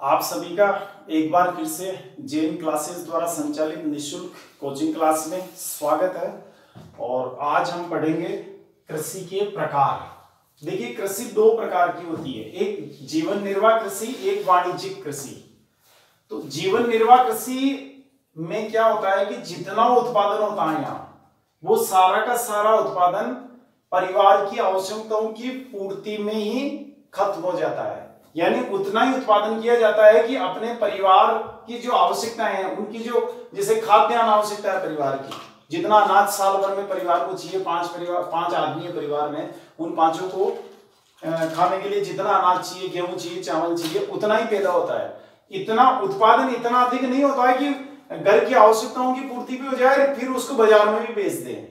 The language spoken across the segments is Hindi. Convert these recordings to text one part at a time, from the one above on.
आप सभी का एक बार फिर से जेएन क्लासेस द्वारा संचालित निःशुल्क कोचिंग क्लास में स्वागत है। और आज हम पढ़ेंगे कृषि के प्रकार। देखिए, कृषि दो प्रकार की होती है, एक जीवन निर्वाह कृषि, एक वाणिज्यिक कृषि। तो जीवन निर्वाह कृषि में क्या होता है कि जितना उत्पादन होता है यहाँ, वो सारा का सारा उत्पादन परिवार की आवश्यकताओं की पूर्ति में ही खत्म हो जाता है। यानी उतना ही उत्पादन किया जाता है कि अपने परिवार की जो आवश्यकताएं हैं, उनकी जो जैसे खाद्यान्न आवश्यकता है परिवार की, जितना अनाज साल भर में परिवार को चाहिए, पांच आदमी है परिवार में, उन पांचों को खाने के लिए जितना अनाज चाहिए, गेहूं चाहिए, चावल चाहिए, उतना ही पैदा होता है। इतना उत्पादन इतना अधिक नहीं होता है कि घर की आवश्यकताओं की पूर्ति भी हो जाए फिर उसको बाजार में भी बेच दें।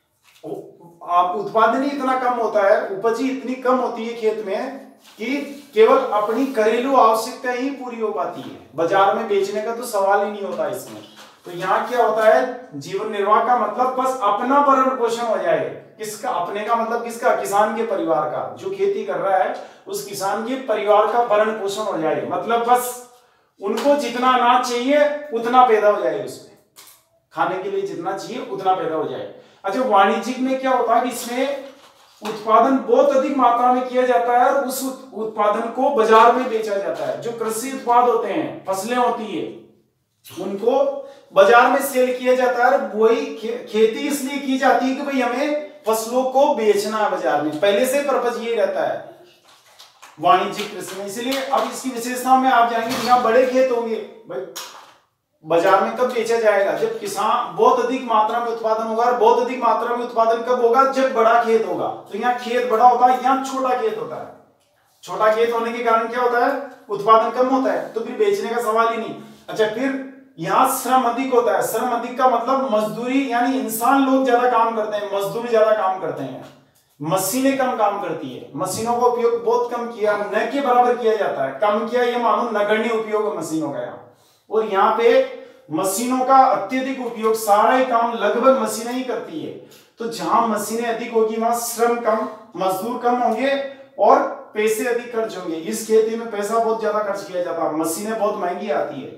उत्पादन ही इतना कम होता है, उपज ही इतनी कम होती है खेत में कि केवल अपनी घरेलू आवश्यकता ही पूरी हो पाती है, बाजार में बेचने का तो सवाल ही नहीं होता इसमें। तो यहाँ क्या होता है, जीवन निर्वाह का मतलब बस अपना भरण पोषण हो जाए। किसका? अपने का मतलब किसका? किसान के परिवार का, जो खेती कर रहा है उस किसान के परिवार का भरण पोषण हो जाए। मतलब बस उनको जितना अनाज चाहिए उतना पैदा हो जाए, उसमें खाने के लिए जितना चाहिए उतना पैदा हो जाए। अच्छा, वाणिज्यिक में क्या होता है कि इसमें उत्पादन बहुत अधिक मात्रा में किया जाता है और उस उत्पादन को बाजार में बेचा जाता है। जो कृषि उत्पाद होते हैं, फसलें होती है, उनको बाजार में सेल किया जाता है। वही खेती इसलिए की जाती है कि भाई हमें फसलों को बेचना है बाजार में, पहले से पर्पज ये रहता है वाणिज्यिक कृषि में। इसलिए अब इसकी विशेषता में आप जाएंगे, यहाँ बड़े खेत होंगे, भाई बाजार में कब बेचा जाएगा? जब किसान बहुत अधिक मात्रा में उत्पादन होगा। और बहुत अधिक मात्रा में उत्पादन कब होगा? जब बड़ा खेत होगा। तो यहाँ खेत बड़ा होता है, यहाँ छोटा खेत होता है। छोटा खेत होने के कारण क्या होता है? उत्पादन कम होता है, तो फिर बेचने का सवाल ही नहीं। अच्छा, फिर यहाँ श्रम अधिक होता है। श्रम अधिक का मतलब मजदूरी, यानी इंसान लोग ज्यादा काम करते हैं, मजदूर ज्यादा काम करते हैं, मशीनें कम काम करती है। मशीनों का उपयोग बहुत कम किया, न के बराबर किया जाता है। कम किया ये मानो नगण्य उपयोग मशीनों का यहाँ। और यहाँ पे मशीनों का अत्यधिक उपयोग, सारा ही काम लगभग मशीनें ही करती है। तो जहां मशीनें अधिक होगी वहां श्रम कम, मजदूर कम होंगे और पैसे अधिक खर्च होंगे। इस खेती में पैसा बहुत ज्यादा खर्च किया जाता है, मशीनें बहुत महंगी आती है,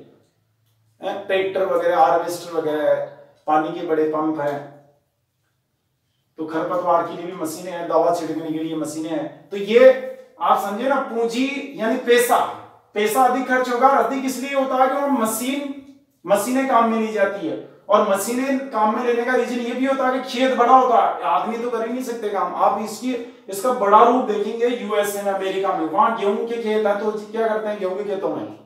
ट्रैक्टर वगैरह, हार्वेस्टर वगैरह, पानी के बड़े पंप हैं, तो खरपतवार के लिए भी मशीनें हैं, दवा छिड़कने के लिए मशीनें हैं। तो ये आप समझे ना, पूंजी यानी पैसा अधिक खर्च होगा। अधिक इसलिए होता है कि वो मशीनें काम में ली जाती है। और मशीनें काम में लेने का रीजन ये भी होता है कि खेत बड़ा होता है, आदमी तो कर ही नहीं सकते काम। आप इसका बड़ा रूप देखेंगे यूएसए में, अमेरिका में, वहां गेहूं के खेत है, तो क्या करते हैं गेहूं के खेतों में?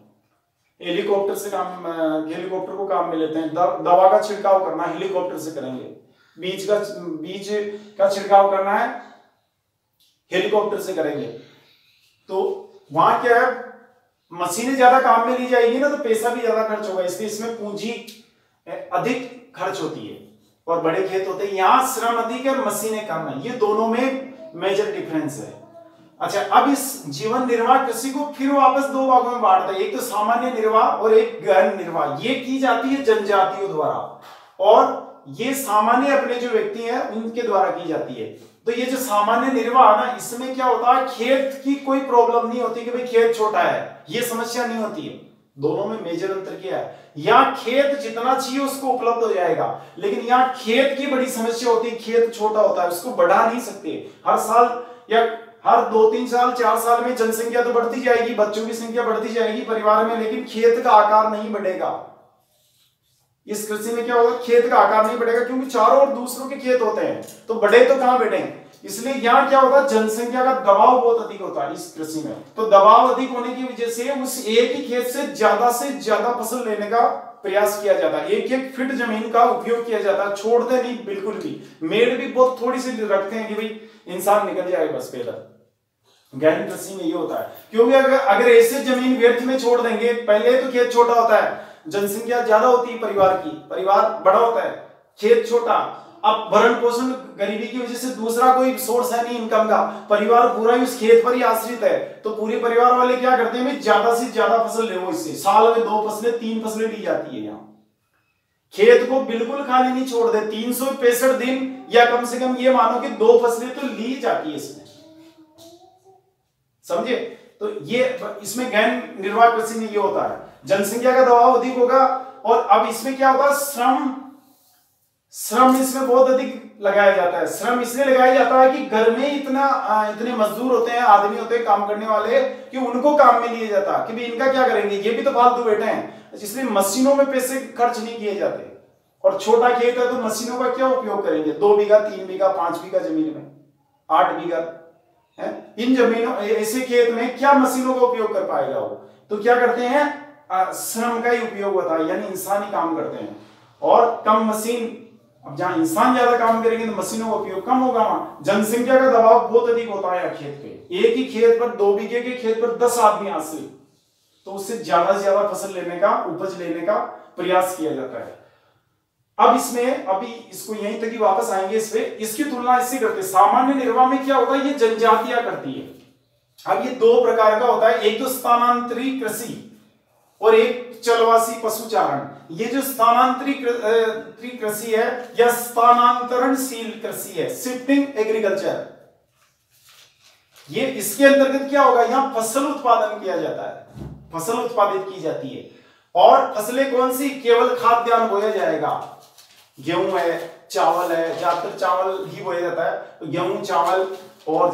हेलीकॉप्टर को काम में लेते हैं। दवा का छिड़काव करना हेलीकॉप्टर से करेंगे, बीज का छिड़काव करना है हेलीकॉप्टर से करेंगे। तो वहां क्या है, मशीनें ज्यादा काम में ली जाएगी ना, तो पैसा भी ज्यादा खर्च होगा, इसलिए इसमें पूंजी अधिक खर्च होती है और बड़े खेत होते हैं। यहां श्रम अधिक है, मशीनें कम है। ये दोनों में मेजर डिफरेंस है। अच्छा, अब इस जीवन निर्वाह कृषि को फिर वापस दो भागों में बांटता है, एक तो सामान्य निर्वाह और एक गहन निर्वाह। ये की जाती है जनजातियों द्वारा, और ये सामान्य अपने जो व्यक्ति हैं उनके द्वारा की जाती है। तो ये जो सामान्य निर्वाह ना, इसमें क्या होता है, खेत की कोई प्रॉब्लम नहीं होती कि भाई खेत छोटा है, ये समस्या नहीं होती है। दोनों में मेजर अंतर क्या है? यहाँ खेत जितना चाहिए उसको उपलब्ध हो जाएगा, लेकिन यहाँ खेत की बड़ी समस्या होती है, खेत छोटा होता है, उसको बढ़ा नहीं सकते। हर साल या हर 2-3 साल 4 साल में जनसंख्या तो बढ़ती जाएगी, बच्चों की संख्या बढ़ती जाएगी परिवार में, लेकिन खेत का आकार नहीं बढ़ेगा। इस कृषि में क्या होगा, खेत का आकार नहीं बढ़ेगा, क्योंकि चारों ओर दूसरों के खेत होते हैं, तो बढ़े तो कहां बढ़ेंगे। इसलिए यहाँ क्या होता है, जनसंख्या का दबाव बहुत अधिक होता है इस कृषि में। तो दबाव अधिक होने की वजह से उस एक ही खेत से ज्यादा फसल लेने का प्रयास किया जाता है। एक फीट जमीन का उपयोग किया जाता है, छोड़ते नहीं बिल्कुल भी। मेड़ भी बहुत थोड़ी सी रखते हैं कि भाई इंसान निकल जाए बस पैदल। गहन कृषि में ये होता है, क्योंकि अगर ऐसे जमीन व्यर्थ में छोड़ देंगे, पहले तो खेत छोटा होता है, जनसंख्या ज्यादा होती है परिवार बड़ा होता है, खेत छोटा। अब भरण पोषण गरीबी की वजह से दूसरा कोई सोर्स है नहीं इनकम का, परिवार पूरा ही उस खेत पर ही आश्रित है। तो पूरे परिवार वाले क्या करते हैं, ज्यादा से ज्यादा फसल ले, इससे साल में 2 फसलें 3 फसलें ली जाती है। यहाँ खेत को बिल्कुल खाली नहीं छोड़ते, 365 दिन या कम से कम ये मानो कि 2 फसलें तो ली जाती है इसमें, समझे। तो ये इसमें गहन निर्वाह कृषि में ये होता है, जनसंख्या का दबाव अधिक होगा। और अब इसमें क्या होता है, श्रम इसमें बहुत अधिक लगाया जाता है। श्रम इसलिए लगाया जाता है कि घर में इतने मजदूर होते हैं, आदमी होते हैं काम करने वाले, कि उनको काम में लिया जाता कि भाई इनका क्या करेंगे, ये भी तो फालतू बैठे हैं, इसलिए मशीनों में पैसे खर्च नहीं किए जाते। और छोटा खेत है तो मशीनों का क्या उपयोग करेंगे, 2 बीघा 3 बीघा 5 बीघा जमीन में, 8 बीघा है, इन जमीनों ऐसे खेत में क्या मशीनों का उपयोग कर पाएगा वो, तो क्या करते हैं, श्रम का ही उपयोग होता है, यानी इंसान ही काम करते हैं। और कम मशीन, अब जहां इंसान ज्यादा काम करेंगे तो मशीनों का उपयोग कम होगा, वहां जनसंख्या का दबाव बहुत अधिक होता है खेत पे। एक ही खेत पर 2 बीघे के खेत पर 10 आदमी हासिल, तो उससे ज्यादा से ज्यादा फसल लेने का, उपज लेने का प्रयास किया जाता है। अब इसमें अभी इसको यहीं तक ही वापस आएंगे इस पे, इसकी तुलना इससे करते हैं सामान्य निर्वाह में क्या होता है, ये जनजातियां करती है। अब ये 2 प्रकार का होता है, एक तो स्थानांतरित कृषि और एक चलवासी पशुचारण। ये जो स्थानांतरित कृषि है या स्थानांतरणशील कृषि है, शिफ्टिंग एग्रीकल्चर, ये इसके अंतर्गत क्या होगा, यहां फसल उत्पादन किया जाता है, फसल उत्पादित की जाती है। और फसलें कौन सी, केवल खाद्यान्न बोया जाएगा, गेहूं है, चावल है, ज्यादातर चावल ही बोया जाता है, तो गेहूं चावल और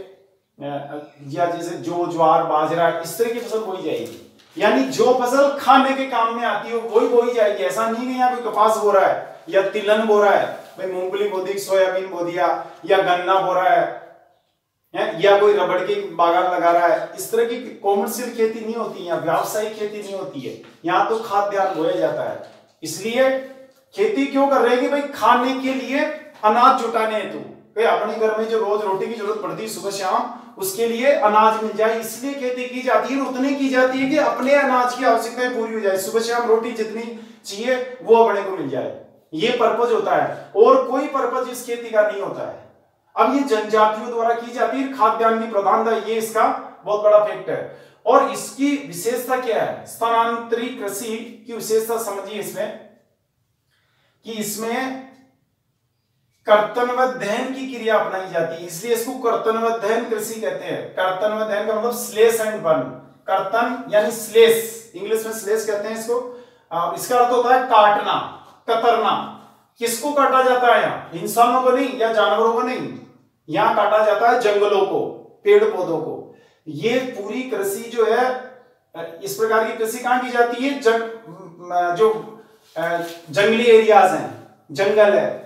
जैसे जो ज्वार बाजरा इस तरह की फसल बोई जाएगी, यानी जो फसल खाने के काम में आती है वही बोई जाएगी। ऐसा नहीं है यहाँ कोई कपास बो रहा है या तिलहन बो रहा है, भाई मूंगफली बो दी, सोयाबीन बो दिया, या गन्ना बो रहा है, या कोई रबड़ की बागान लगा रहा है, इस तरह की कॉमर्शियल खेती नहीं होती है, व्यावसायिक खेती नहीं होती है, यहाँ तो खाद्यान्न बोया जाता है। इसलिए खेती क्यों कर रहे हैं कि भाई खाने के लिए अनाज जुटाने हेतु, भाई अपने घर में जो रोज रोटी की जरूरत पड़ती है सुबह शाम, उसके लिए अनाज मिल जाए, इसलिए खेती की जाती है। उतनी की जाती है कि अपने अनाज की आवश्यकताएं पूरी हो जाए, सुबह शाम रोटी जितनी चाहिए वो अपने को मिल जाए, ये पर्पज होता है, और कोई पर्पज इस खेती का नहीं होता है। अब ये जनजातियों द्वारा की जाती है, खाद्यान्न की प्रधानता, ये इसका बहुत बड़ा फैक्ट है। और इसकी विशेषता क्या है, स्थानांतरित कृषि की विशेषता समझिए इसमें, कि इसमें कर्तनवध्ययन की क्रिया अपनाई जाती है, इसलिए इसको कर्तनवध्ययन कृषि कहते हैं। कर्तनवध्ययन का मतलब स्लेश एंड बर्न, कर्तन यानी स्लेश, इंग्लिश में स्लेश कहते हैं इसको। इसका अर्थ होता है काटना, कतरना। किसको काटा जाता है यहाँ, इंसानों को नहीं या जानवरों को नहीं, यहाँ काटा जाता है जंगलों को, पेड़ पौधों को। ये पूरी कृषि जो है, इस प्रकार की कृषि कहां की जाती है, जो जंगली एरियाज हैं, जंगल है,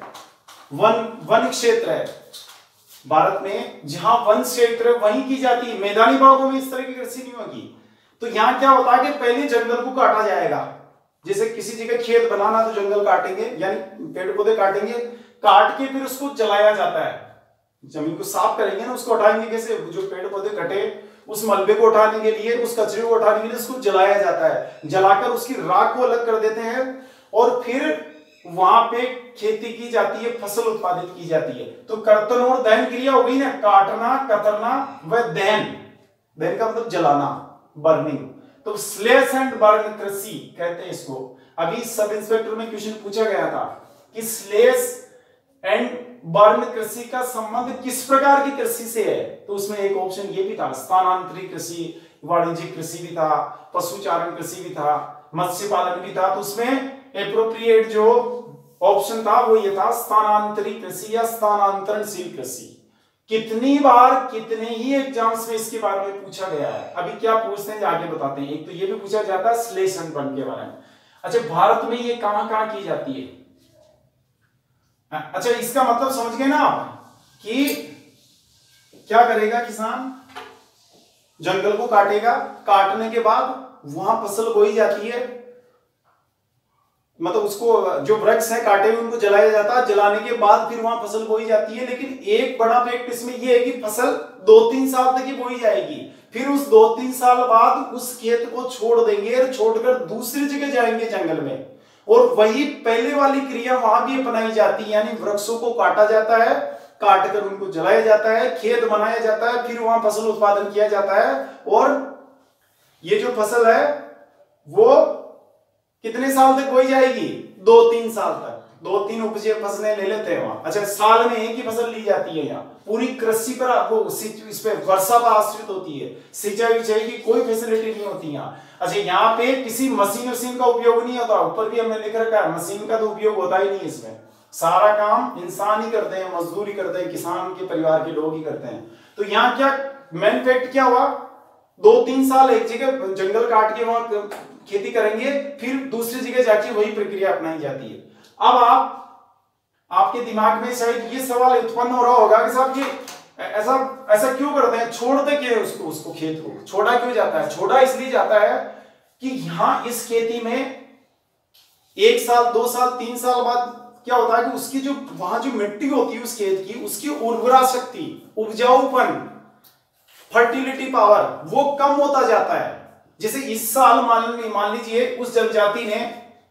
वन क्षेत्र है भारत में, जहां वन क्षेत्र है वहीं की जाती है, मैदानी भागों में इस तरह की कृषि नहीं होगी। तो यहां क्या होता है कि पहले जंगल को काटा जाएगा, जैसे किसी जगह खेत बनाना तो जंगल काटेंगे, यानी पेड़ पौधे काटेंगे, काट के फिर उसको जलाया जाता है, जमीन को साफ करेंगे ना, उसको उठाएंगे कैसे, जो पेड़ पौधे कटे उस मलबे को उठाने के लिए, उस कचरे को उठाने के लिए उसको जलाया जाता है, जलाकर उसकी राख को अलग कर देते हैं, और फिर वहां पे खेती की जाती है, फसल उत्पादित की जाती है। तो कर्तन और दहन क्रिया हो गई ना, काटना, कतरना व दहन, दहन का मतलब जलाना, बर्निंग, तो स्लेश एंड बर्न कृषि कहते हैं इसको। अभी सब इंस्पेक्टर में क्वेश्चन पूछा गया था कि स्लेश एंड बर्न कृषि का संबंध किस प्रकार की कृषि से है, तो उसमें एक ऑप्शन ये भी था, स्थानांतरित कृषि, वाणिज्यिक कृषि भी था, पशुचारण कृषि भी था, मत्स्य पालन भी था। तो उसमें एप्रोप्रिएट जो ऑप्शन था वो ये था, स्थानांतरित कृषि या स्थानांतरणशील कृषि। कितनी बार कितने ही एग्जाम्स में इसके बारे में पूछा गया है। अभी क्या पूछते हैं आगे बताते हैं। एक तो ये भी पूछा जाता है स्लेश एंड बर्न के बारे में। अच्छा, भारत में ये कहां की जाती है? अच्छा, इसका मतलब समझ गए ना आप कि क्या करेगा किसान, जंगल को काटेगा, काटने के बाद वहां फसल बोई जाती है, मतलब उसको जो वृक्ष है काटे हुए उनको जलाया जाता है, जलाने के बाद फिर वहां फसल बोई जाती है। लेकिन एक बड़ा फैक्ट इसमें यह है कि फसल 2-3 साल तक ही बोई जाएगी, फिर उस 2-3 साल बाद उस खेत को छोड़ देंगे और छोड़कर दूसरी जगह जाएंगे जंगल में, और वही पहले वाली क्रिया वहां भी अपनाई जाती है, यानी वृक्षों को काटा जाता है, काटकर उनको जलाया जाता है, खेत बनाया जाता है, फिर वहां फसल उत्पादन किया जाता है। और ये जो फसल है वो कितने साल तक बोई जाएगी? 2-3 साल तक। 2-3 उपजे फसलें ले लेते हैं वहां। अच्छा, साल में एक ही फसल ली जाती है यहाँ, पूरी कृषि पर आपको इस पे वर्षा पर आश्रित होती है, सिंचाई विचाई की कोई फैसिलिटी नहीं होती यहाँ। अच्छा, यहाँ पे किसी मशीन का उपयोग नहीं होता, ऊपर भी हमने लिख रखा है मशीन का तो उपयोग होता ही नहीं इसमें, सारा काम इंसान ही करते हैं, मजदूर ही करते हैं, किसान के परिवार के लोग ही करते हैं। तो यहाँ क्या मेन फैक्ट क्या हुआ, 2-3 साल एक जगह जंगल काट के वहां खेती करेंगे, फिर दूसरी जगह जाके वही प्रक्रिया अपनाई जाती है। अब आपके दिमाग में शायद ये सवाल उत्पन्न हो रहा होगा कि साहब ये ऐसा क्यों करते हैं, छोड़ते क्यों उसको खेत को छोड़ा क्यों जाता है? छोड़ा इसलिए जाता है कि यहां इस खेती में 1 साल 2 साल 3 साल बाद क्या होता है कि उसकी जो वहां जो मिट्टी होती है उस खेत की, उसकी उर्वरा शक्ति, उपजाऊपन, फर्टिलिटी पावर वो कम होता जाता है। जैसे इस साल मान लीजिए उस जनजाति ने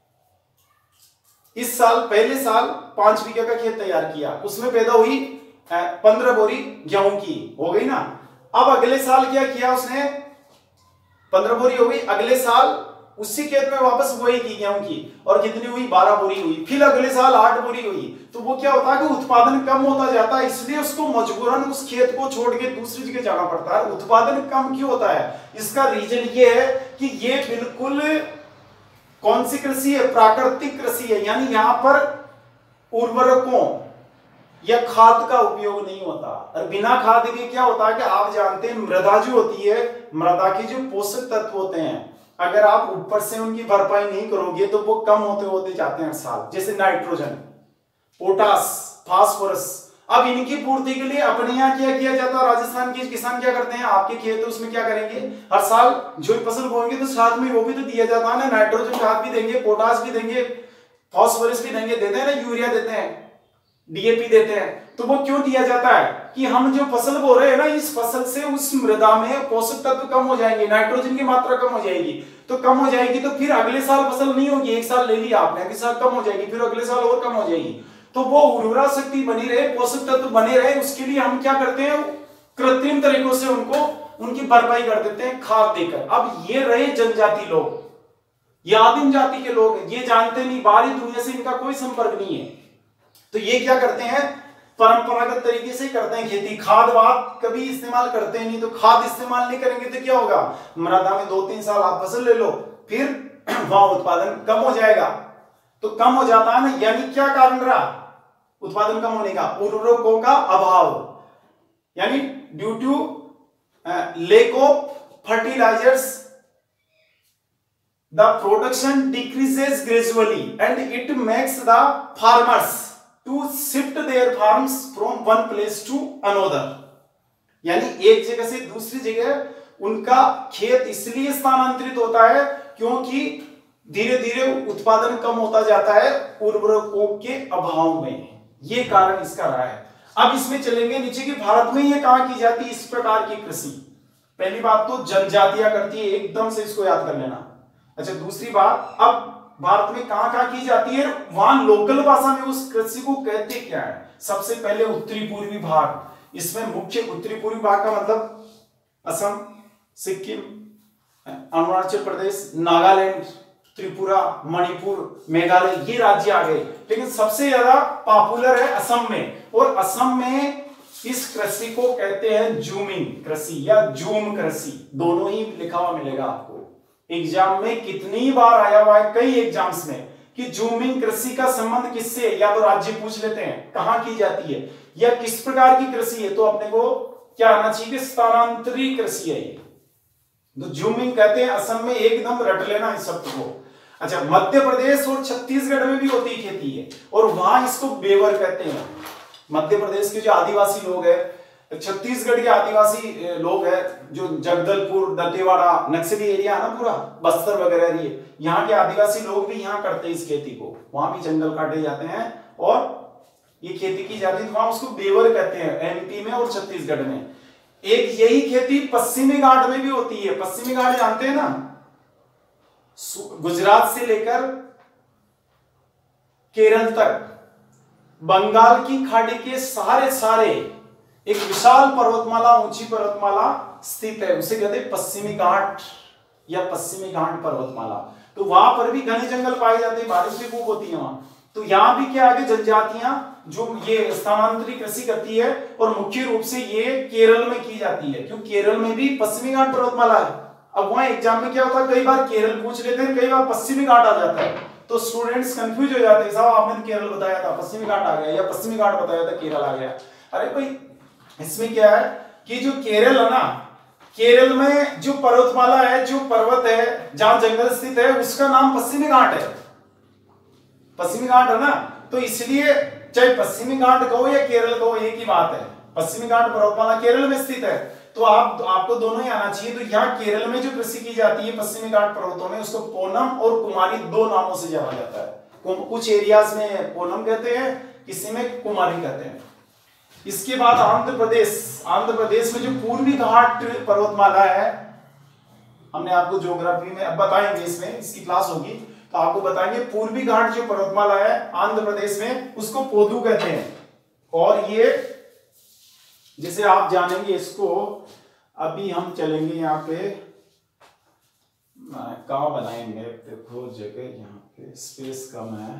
इस साल पहले साल 5 बीघा का खेत तैयार किया, उसमें पैदा हुई 15 बोरी गेहूं की, हो गई ना। अब अगले साल क्या किया उसने, 15 बोरी हो गई, अगले साल उसी खेत में वापस वही की गेहूं की, और कितनी हुई, 12 बोरी हुई, फिर अगले साल 8 बोरी हुई। तो वो क्या होता है कि उत्पादन कम होता जाता है, इसलिए उसको मजबूरन उस खेत को छोड़ के दूसरी जगह जाना पड़ता है। उत्पादन कम क्यों होता है, इसका रीजन ये है कि ये बिल्कुल कौन सी कृषि है, प्राकृतिक कृषि है, यानी यहां पर उर्वरकों या खाद का उपयोग नहीं होता। और बिना खाद के क्या होता है कि आप जानते हैं मृदा जो होती है, मृदा के जो पोषक तत्व होते हैं, अगर आप ऊपर से उनकी भरपाई नहीं करोगे तो वो कम होते होते जाते हैं हर साल। जैसे नाइट्रोजन, पोटास, फास्फोरस, अब इनकी पूर्ति के लिए अपने यहाँ क्या किया जाता है, राजस्थान के किसान क्या करते हैं, आपके खेत है उसमें क्या करेंगे, हर साल जो फसल बोएंगे तो साथ में वो भी तो दिया जाता है ना, नाइट्रोजन खाद भी देंगे, पोटास भी देंगे, फास्फोरस भी देंगे, देते हैं ना, यूरिया देते हैं, डीएपी देते हैं। तो वो क्यों दिया जाता है कि हम जो फसल बो रहे हैं ना, इस फसल से उस मृदा में पोषक तत्व कम हो जाएंगे, नाइट्रोजन की मात्रा कम हो जाएगी, तो कम हो जाएगी तो फिर अगले साल फसल नहीं होगी, एक साल ले लिया आपने, अगले साल कम हो जाएगी, फिर अगले साल और कम हो जाएगी। तो वो उर्वरा शक्ति बनी रहे, पोषक तत्व बने रहे, उसके लिए हम क्या करते हैं, कृत्रिम तरीकों से उनकी भरपाई कर देते हैं खाद देकर। अब ये रहे जनजाति लोग, ये आदिम जाति के लोग, ये जानते नहीं, बाहरी दुनिया से इनका कोई संपर्क नहीं है, तो ये क्या करते हैं, परंपरागत तरीके से करते हैं खेती, खाद वाद कभी इस्तेमाल करते हैं नहीं। तो खाद इस्तेमाल नहीं करेंगे तो क्या होगा, मृदा में 2-3 साल आप फसल ले लो, फिर वहां उत्पादन कम हो जाएगा। तो कम हो जाता है ना, यानी क्या कारण रहा उत्पादन कम होने का, उर्वरकों का अभाव, यानी due to lack of fertilisers the production decreases gradually and it makes the farmers to shift their farms from one place to another, यानी एक जगह से दूसरी जगह उनका खेत इसलिए स्थानांतरित होता है क्योंकि धीरे धीरे उत्पादन कम होता जाता है उर्वरकों के अभाव में, ये कारण इसका रहा है। अब इसमें चलेंगे नीचे कि भारत में ये कहां की जाती है इस प्रकार की कृषि। पहली बात तो जनजातियां करती है, एकदम से इसको याद कर लेना। अच्छा, दूसरी बात, अब भारत में कहां की जाती है, वहां लोकल भाषा में उस कृषि को कहते क्या है। सबसे पहले उत्तरी पूर्वी भाग, इसमें मुख्य उत्तरी पूर्वी भाग का मतलब असम, सिक्किम, अरुणाचल प्रदेश, नागालैंड, त्रिपुरा, मणिपुर, मेघालय, ये राज्य आ गए। लेकिन सबसे ज्यादा पॉपुलर है असम में, और असम में इस कृषि को कहते हैं जूमिंग कृषि या जूम कृषि, दोनों ही लिखा हुआ मिलेगा आपको। एग्जाम में कितनी बार आया हुआ है, कई एग्जाम्स में, कि जूमिंग कृषि का संबंध किससे, या तो राज्य पूछ लेते हैं कहां की जाती है या किस प्रकार की कृषि है, तो अपने को क्या आना चाहिए, स्थानांतरी कृषि है ये, तो जूमिंग कहते हैं। असम में एकदम रट लेना इस शब्द को। अच्छा, मध्य प्रदेश और छत्तीसगढ़ में भी होती खेती है, और वहां इसको बेवर कहते हैं। मध्य प्रदेश के जो आदिवासी लोग हैं, छत्तीसगढ़ के आदिवासी लोग हैं, जो जगदलपुर, दंतेवाड़ा, नक्सली एरिया है ना पूरा, बस्तर वगैरह, ये यहाँ के आदिवासी लोग भी यहाँ करते हैं इस खेती को, वहां भी जंगल काटे जाते हैं और ये खेती की जाती है, तो वहां उसको बेवर कहते हैं, एमपी में और छत्तीसगढ़ में। एक यही खेती पश्चिमी घाट में भी होती है। पश्चिमी घाट जानते हैं ना, गुजरात से लेकर केरल तक बंगाल की खाड़ी के सारे एक विशाल पर्वतमाला, ऊंची पर्वतमाला स्थित है, उसे कहते हैं पश्चिमी घाट या पश्चिमी घाट पर्वतमाला। तो वहां पर भी घने जंगल पाए जाते हैं, बारिश भी खूब होती है वहां। तो यहाँ भी क्या आगे जनजातियां जो ये स्थानांतरित कृषि करती है, और मुख्य रूप से ये केरल में की जाती है, क्योंकि केरल में भी पश्चिमी घाट पर्वतमाला है। अब वहां एग्जाम में क्या होता है, कई बार केरल पूछ लेते हैं, कई बार पश्चिमी घाट आ जाता है, तो स्टूडेंट्स कंफ्यूज हो जाते हैं, साहब आपने तो केरल बताया था, पश्चिमी घाट आ गया, या पश्चिमी घाट बताया था केरल आ गया। अरे भाई इसमें क्या है कि जो केरल है ना, केरल में जो पर्वतमाला है, जो पर्वत है जहां जंगल स्थित है, उसका नाम पश्चिमी घाट है, पश्चिमी घाट है ना। तो इसलिए चाहे पश्चिमी घाट कहो या केरल कहो एक ही बात है, पश्चिमी घाट पर्वतमाला केरल में स्थित है, तो आपको दोनों ही आना चाहिए। तो यहाँ केरल में जो कृषि की जाती है पश्चिमी घाट पर्वतों में, उसको पोनम और कुमारी दो नामों से जाना जाता है। कुछ एरियाज में पोनम कहते हैं, किसी में कुमारी कहते हैं। इसके बाद आंध्र प्रदेश में जो पूर्वी घाट पर्वतमाला है, हमने आपको ज्योग्राफी में अब बताएंगे, इसमें इसकी क्लास होगी तो आपको बताएंगे, पूर्वी घाट जो पर्वतमाला है आंध्र प्रदेश में, उसको पोदू कहते हैं। और ये जैसे आप जानेंगे इसको, अभी हम चलेंगे यहाँ पे, कहाँ बनाएंगे, देखो जगह यहाँ पे स्पेस कम है,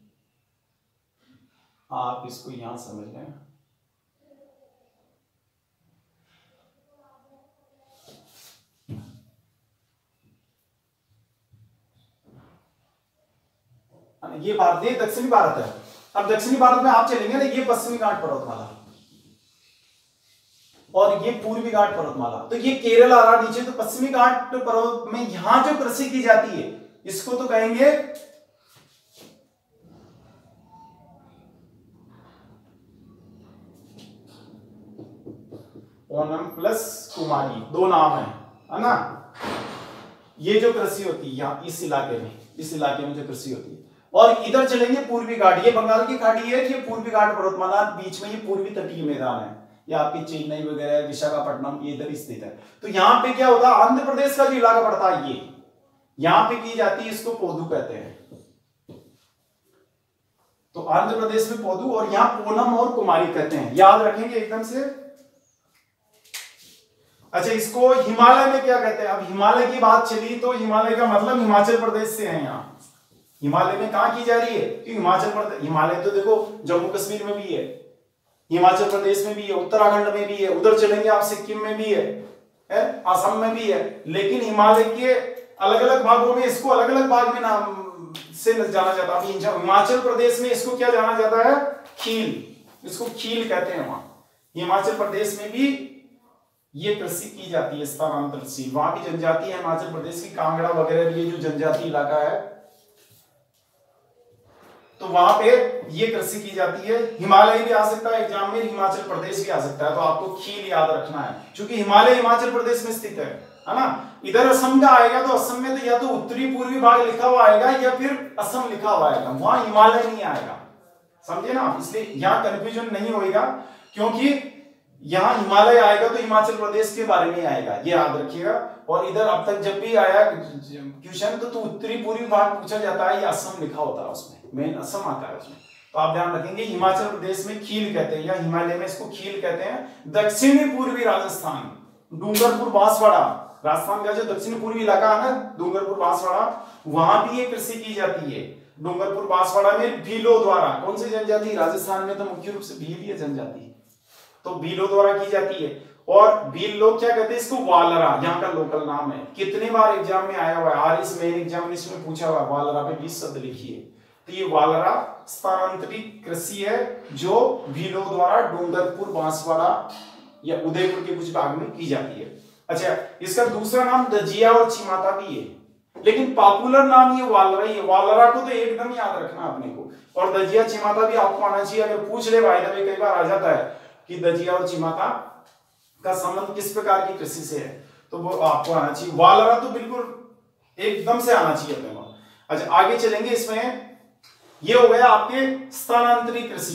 आप इसको यहां समझ लें। ये भारत, ये दक्षिणी भारत है। अब दक्षिणी भारत में आप चलेंगे ना, ये पश्चिमी घाट पर्वतमाला और ये पूर्वी घाट पर्वतमाला, तो ये केरल आ रहा नीचे। तो पश्चिमी घाट पर्वत में यहां जो कृषि की जाती है, इसको तो कहेंगे ओनम प्लस कुमारी, दो नाम है ना। ये जो कृषि होती है यहाँ इस इलाके में जो कृषि होती है। और इधर चलेंगे पूर्वी घाट, ये बंगाल की खाड़ी है, ये पूर्वी घाट पर्वतमाला, बीच में ये पूर्वी तटीय मैदान है, या आपकी चेन्नई वगैरह विशाखापट्टनम ये इधर स्थित है। तो यहाँ पे क्या होता है, आंध्र प्रदेश का जो इलाका पड़ता है, ये यहाँ पे की जाती है, इसको पोदू कहते हैं। तो आंध्र प्रदेश में पोदू, और यहाँ पूनम और कुमारी कहते हैं, याद रखेंगे एकदम से। अच्छा, इसको हिमालय में क्या कहते हैं। अब हिमालय की बात चली तो हिमालय का मतलब हिमाचल प्रदेश से है। यहाँ हिमालय में कहां की जा रही है, कि हिमाचल प्रदेश, हिमालय तो देखो जम्मू कश्मीर में भी है, हिमाचल प्रदेश में भी है, उत्तराखंड में भी है, उधर चलेंगे आप सिक्किम में भी है, असम में भी है। लेकिन हिमालय के अलग अलग भागों में इसको अलग अलग भाग में नाम से जाना जाता है। हिमाचल प्रदेश में इसको क्या जाना जाता है, खील, इसको खील कहते हैं। वहां हिमाचल प्रदेश में भी ये कृषि की जाती है, स्थानांतरित कृषि। वहां की जनजाति है हिमाचल प्रदेश की, कांगड़ा वगैरह, ये जो जनजाति इलाका है, तो वहां पे ये कृषि की जाती है। हिमालय भी आ सकता है एग्जाम में, हिमाचल प्रदेश भी आ सकता है, तो आपको खील याद रखना है, क्योंकि हिमालय हिमाचल प्रदेश में स्थित है ना। इधर असम का आएगा तो असम में तो या तो उत्तरी पूर्वी भाग लिखा हुआ आएगा, या फिर असम लिखा हुआ आएगा, वहां हिमालय नहीं आएगा, समझे ना। इसलिए यहाँ कंफ्यूजन नहीं होगा, क्योंकि यहाँ हिमालय आएगा तो हिमाचल प्रदेश के बारे में आएगा, ये याद रखिएगा। और इधर अब तक जब भी आया क्वेश्चन तो उत्तरी पूर्वी भाग पूछा जाता है, ये असम लिखा होता है, उसमें मेन असम आता है उसमें। तो आप ध्यान रखेंगे, हिमाचल प्रदेश में खील कहते हैं, या हिमालय में इसको खील कहते हैं। दक्षिणी पूर्वी राजस्थान, डूंगरपुर बांसवाड़ा, राजस्थान का जो दक्षिणी पूर्वी इलाका है ना, डूंगरपुर बांसवाड़ा, वहां भी ये कृषि की जाती है। डूंगरपुर बांसवाड़ा में भीलों द्वारा, कौन सी जनजाति, राजस्थान में तो मुख्य रूप से भील जनजाति, तो भीलों द्वारा की जाती है। और भील लोग क्या कहते हैं इसको, वालरा, यहाँ का लोकल नाम है। कितने बार एग्जाम में आया हुआ है, आरएस मेन एग्जामिनेशन में पूछा हुआ है, वालरा पे 20 शब्द लिखिए। तो ये वालरा स्थानांतरित कृषि है, जो भीलों द्वारा डूंगरपुर बांसवाड़ा या उदयपुर के कुछ भाग में की जाती है। अच्छा, इसका दूसरा नाम दजिया और चिमाता भी है, लेकिन पॉपुलर नाम ये वालरा ही है। वालरा को तो एकदम याद रखना अपने को, और दजिया चिमाता भी आपको आना चाहिए। अगर पूछ ले भाई, कई बार आ जाता है कि दजिया और चिमाता का संबंध किस प्रकार की कृषि से है, तो वो आपको आना चाहिए। वालरा तो बिल्कुल एकदम से आना चाहिए अपने को। अच्छा, आगे चलेंगे, इसमें ये हो गया आपके स्थानांतरित कृषि।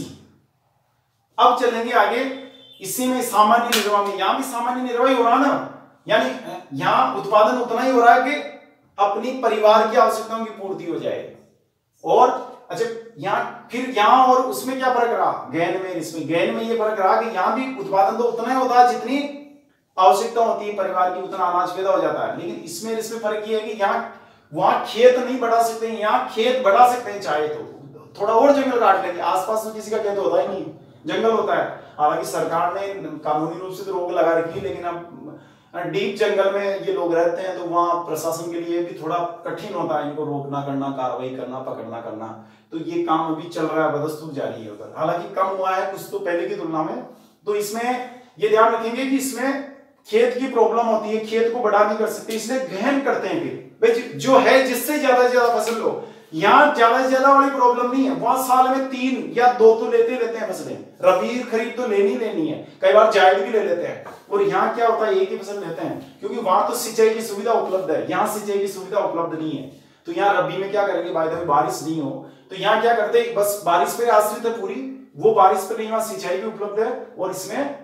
अब चलेंगे आगे, इसी में सामान्य निर्वाह में, यहां भी सामान्य निर्वाह हो रहा ना, यानी यहां उत्पादन उतना ही हो रहा है कि अपनी परिवार की आवश्यकताओं की पूर्ति हो जाए। और अच्छा, यहाँ फिर यहाँ और उसमें क्या फर्क रहा, गैन में, इसमें गैन में ये फर्क रहा कि यहाँ भी उत्पादन तो उतना ही होता है जितनी आवश्यकता होती है परिवार की, उतना अनाज पैदा हो जाता है। लेकिन इसमें फर्क ये है कि यहाँ वहां खेत नहीं बढ़ा सकते, यहाँ खेत बढ़ा सकते हैं चाहे थोड़ा और जंगल काट लेंगे, आसपास तो किसी का खेत होता ही नहीं, जंगल होता है। हालांकि सरकार ने कानूनी रूप से तो रोक लगा रखी है, लेकिन अब डीप जंगल में ये लोग रहते हैं तो वहां प्रशासन के लिए भी थोड़ा कठिन होता है इनको रोकना करना, कार्रवाई करना, पकड़ना करना। तो ये काम अभी चल रहा है, बदस्तूर जारी है उधर, हालांकि कम हुआ है कुछ तो पहले की तुलना में। तो इसमें ये ध्यान रखेंगे कि इसमें खेत की प्रॉब्लम होती है, खेत को बड़ा नहीं कर सकते, इसलिए गहन करते हैं। फिर जो है जिससे ज्यादा से ज्यादा फसल लो, यहाँ ज्यादा से ज्यादा वाली प्रॉब्लम नहीं है, वहां साल में 3 या 2 तो लेते हैं फसलें, रबी खरीफ तो लेनी है, कई बार जायद भी ले लेते हैं। और यहाँ क्या होता है, एक ही फसल लेते हैं, क्योंकि वहां तो सिंचाई की सुविधा उपलब्ध है, यहाँ सिंचाई की सुविधा उपलब्ध नहीं है। तो यहाँ रबी में क्या करेंगे, बाय द वे बारिश नहीं हो तो यहाँ क्या करते हैं, बस बारिश पे आश्रित है पूरी, वो बारिश पे नहीं, वहां सिंचाई भी उपलब्ध है और इसमें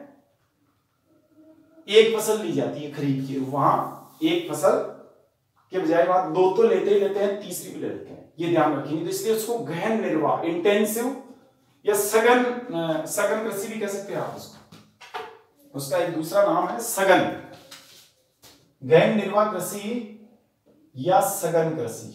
एक फसल ली जाती है खरीफ की, वहां एक फसल के बजाय वहां 2 तो लेते हैं, तीसरी भी ले लेते हैं, ये ध्यान रखेंगे। तो इसलिए उसको गहन निर्वाह, इंटेंसिव या सघन कृषि भी कह सकते हैं आप उसको, उसका एक दूसरा नाम है सघन, गहन निर्वाह कृषि या सघन कृषि।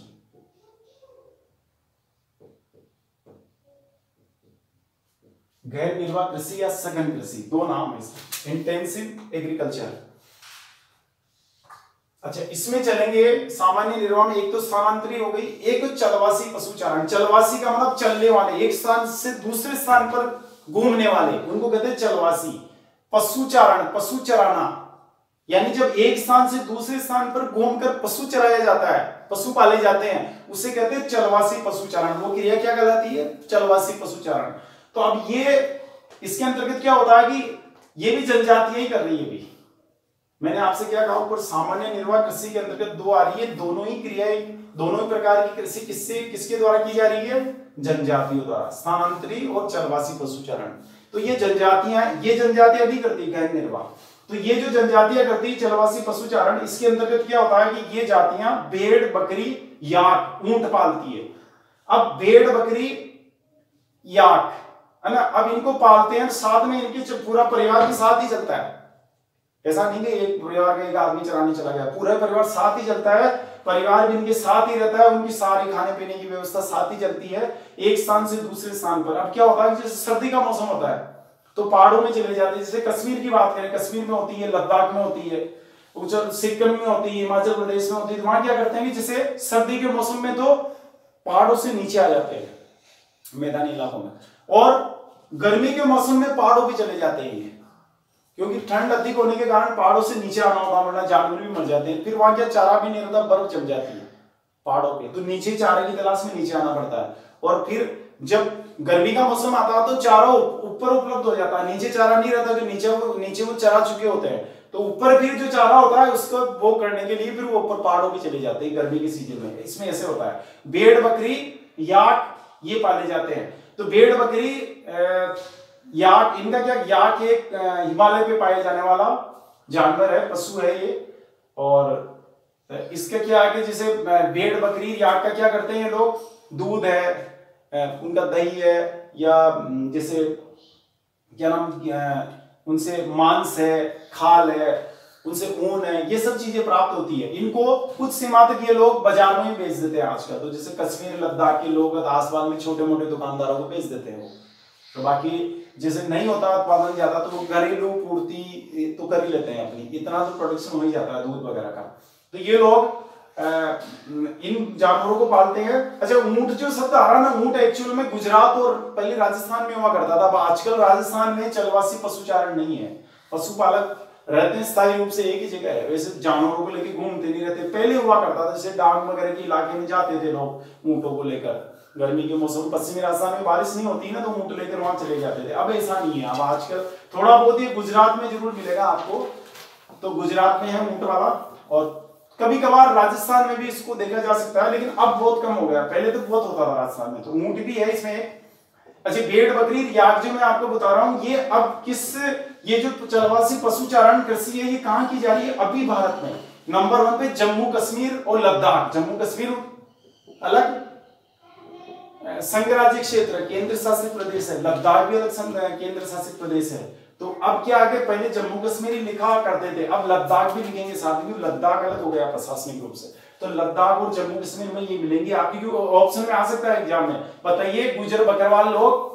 गहन निर्वाह कृषि या सघन कृषि, 2 नाम है इसके, इंटेंसिव एग्रीकल्चर। अच्छा, इसमें चलेंगे सामान्य निर्वाह में, एक तो स्थानांतरी हो गई, एक तो चलवासी पशुचारण। चलवासी का मतलब चलने वाले, एक स्थान से दूसरे स्थान पर घूमने वाले, उनको कहते हैं चलवासी। पशुचारण, पशु चराना, यानी जब एक स्थान से दूसरे स्थान पर घूमकर पशु चराया जाता है, पशु पाले जाते हैं, उसे कहते हैं चलवासी पशुचारण। वो क्रिया क्या कहलाती है, चलवासी पशुचारण। तो अब ये इसके अंतर्गत क्या होता है कि ये भी जनजातियां ही कर रही है। भी मैंने आपसे क्या कहा ऊपर, सामान्य निर्वाह कृषि के अंतर्गत 2 आ रही है, दोनों ही क्रियाएं, दोनों ही प्रकार की कृषि किसके द्वारा की जा रही है, जनजातियों द्वारा, स्थानांतरी और चलवासी पशुचारण। तो ये जनजातियां भी करती है गहन निर्वाह। तो ये जो जनजातियां करती है चलवासी पशुचारण, इसके अंतर्गत क्या होता है कि ये जातियां भेड़, बकरी, याक, ऊंट पालती है। अब भेड़, बकरी, याक है ना, अब इनको पालते हैं, साथ में इनके पूरा परिवार के साथ ही चलता है। ऐसा नहीं कि एक परिवार का एक आदमी चराने चला गया, पूरा परिवार साथ ही चलता है, परिवार भी इनके साथ ही रहता है, उनकी सारी खाने पीने की व्यवस्था साथ ही चलती है, एक स्थान से दूसरे स्थान पर। अब क्या होता है, जैसे सर्दी का मौसम होता है तो पहाड़ों में चले जाते हैं, जैसे कश्मीर की बात करें, कश्मीर में होती है, लद्दाख में होती है, सिक्किम में होती है, हिमाचल प्रदेश में होती है। तो वहां क्या करते हैं कि जैसे सर्दी के मौसम में तो पहाड़ों से नीचे आ जाते हैं मैदानी इलाकों में, और गर्मी के मौसम में पहाड़ों पे चले जाते हैं, क्योंकि ठंड अधिक होने के कारण पहाड़ों से नीचे आना होता है, वरना जानवर भी मर जाते हैं। फिर वहां क्या, चारा भी नहीं रहता, बर्फ जम जाती है पहाड़ों पे, तो नीचे चारे की तलाश में नीचे आना पड़ता है। और फिर जब गर्मी का मौसम आता है तो चारा ऊपर उपलब्ध हो जाता है, नीचे चारा नहीं रहता, तो नीचे वो चरा चुके होते हैं, तो ऊपर फिर जो चारा होता है उसको वो करने के लिए फिर वो ऊपर पहाड़ों पे चले जाते हैं गर्मी के सीजन में। इसमें ऐसे होता है, भेड़, बकरी, याक ये पाले जाते हैं। तो भेड़, बकरी, याक, इनका क्या, याक एक हिमालय पे पाए जाने वाला जानवर है, पशु है ये। और इसका क्या है कि जैसे भेड़, बकरी, याक का क्या करते हैं लोग, दूध है, उनका दही है, या जैसे क्या नाम, उनसे मांस है, खाल है, उनसे ऊन है, ये सब चीजें प्राप्त होती है। इनको कुछ सीमा तक ये लोग बाजार में बेच देते हैं आजकल, तो जैसे कश्मीर, लद्दाख के लोग आसपास में छोटे मोटे दुकानदारों को बेच देते हैं वो। तो बाकी जैसे नहीं होता उत्पादन ज्यादा, तो वो घरेलू पूर्ति तो कर ही लेते हैं अपनी, इतना तो प्रोडक्शन हो ही जाता है दूध वगैरह का। तो ये लोग इन जानवरों को पालते हैं। अच्छा, ऊंट जो शब्द आ रहा ना, ऊंट एक्चुअल में गुजरात और पहले राजस्थान में हुआ करता था, अब आजकल राजस्थान में चलवासी पशुचारण नहीं है, पशुपालक रहते हैं स्थायी रूप से एक ही जगह है, वैसे जानवरों को लेकर घूमते नहीं रहते। पहले हुआ करता था, जैसे डांग वगैरह के इलाके में जाते थे लोग ऊंटों को लेकर, गर्मी के मौसम, पश्चिमी राजस्थान में बारिश नहीं होती ना, तो ऊंट लेकर वहां चले जाते थे। अब ऐसा नहीं है, अब आजकल थोड़ा बहुत ही गुजरात में जरूर मिलेगा आपको, तो गुजरात में है ऊंट वाला, और कभी कभार राजस्थान में भी इसको देखा जा सकता है, लेकिन अब बहुत कम हो गया, पहले तो बहुत होता था राजस्थान में। तो ऊंट भी है इसमें। अच्छा, भेड़, बकरी, याक जो मैं आपको बता रहा हूं, ये अब ये जो चलवासी पशुचारण कृषि है, ये कहां की जा रही है, अभी भारत में नंबर 1 पे जम्मू कश्मीर और लद्दाख। जम्मू कश्मीर अलग संघ राज्य क्षेत्र, केंद्र शासित प्रदेश है, लद्दाख भी अलग केंद्र शासित प्रदेश है। तो अब क्या आगे, पहले जम्मू कश्मीर ही लिखा करते थे, अब लद्दाख भी लिखेंगे साथ में, लद्दाख अलग हो गया प्रशासनिक रूप से। तो लद्दाख और जम्मू कश्मीर में ये मिलेंगी आपकी, क्योंकि ऑप्शन में आ सकता है एग्जाम में। बताइए गुजर बकरवाल लोग,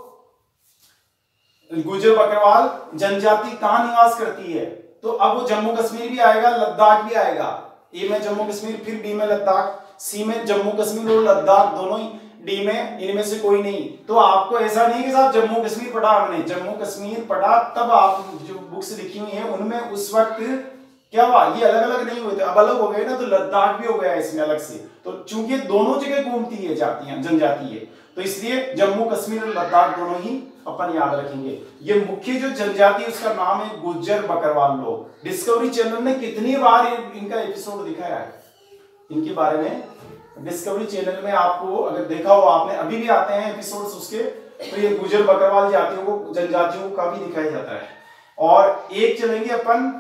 गुजर बकरवाल जनजाति कहां निवास करती है? तो अब वो जम्मू कश्मीर भी आएगा, लद्दाख भी आएगा। ए में जम्मू कश्मीर, फिर बी में लद्दाख, सी में जम्मू कश्मीर और लद्दाख दोनों ही, डी में इनमें से कोई नहीं। तो आपको ऐसा नहीं कि साहब जम्मू कश्मीर पढ़ा हमने, जम्मू कश्मीर पढ़ा तब आप जो बुक्स लिखी हुई है उनमें उस वक्त क्या हुआ, ये अलग अलग नहीं हुए थे, अब अलग हो गए ना, तो लद्दाख भी हो गया इसमें अलग से। तो चूंकि दोनों जगह घूमती है जातियां, जनजाति है, तो इसलिए जम्मू कश्मीर और लद्दाख दोनों ही अपन याद रखेंगे। ये मुख्य जो जनजाति उसका नाम है गुज्जर बकरवाल लोग। डिस्कवरी चैनल ने कितनी बार इनका एपिसोड दिखाया है इनके बारे में। डिस्कवरी चैनल में आपको अगर देखा हो आपने, अभी भी आते हैं एपिसोड्स उसके, तो ये गुज्जर बकरवाल जातियों को, जनजातियों का भी दिखाया जाता है। और एक चलेंगे अपन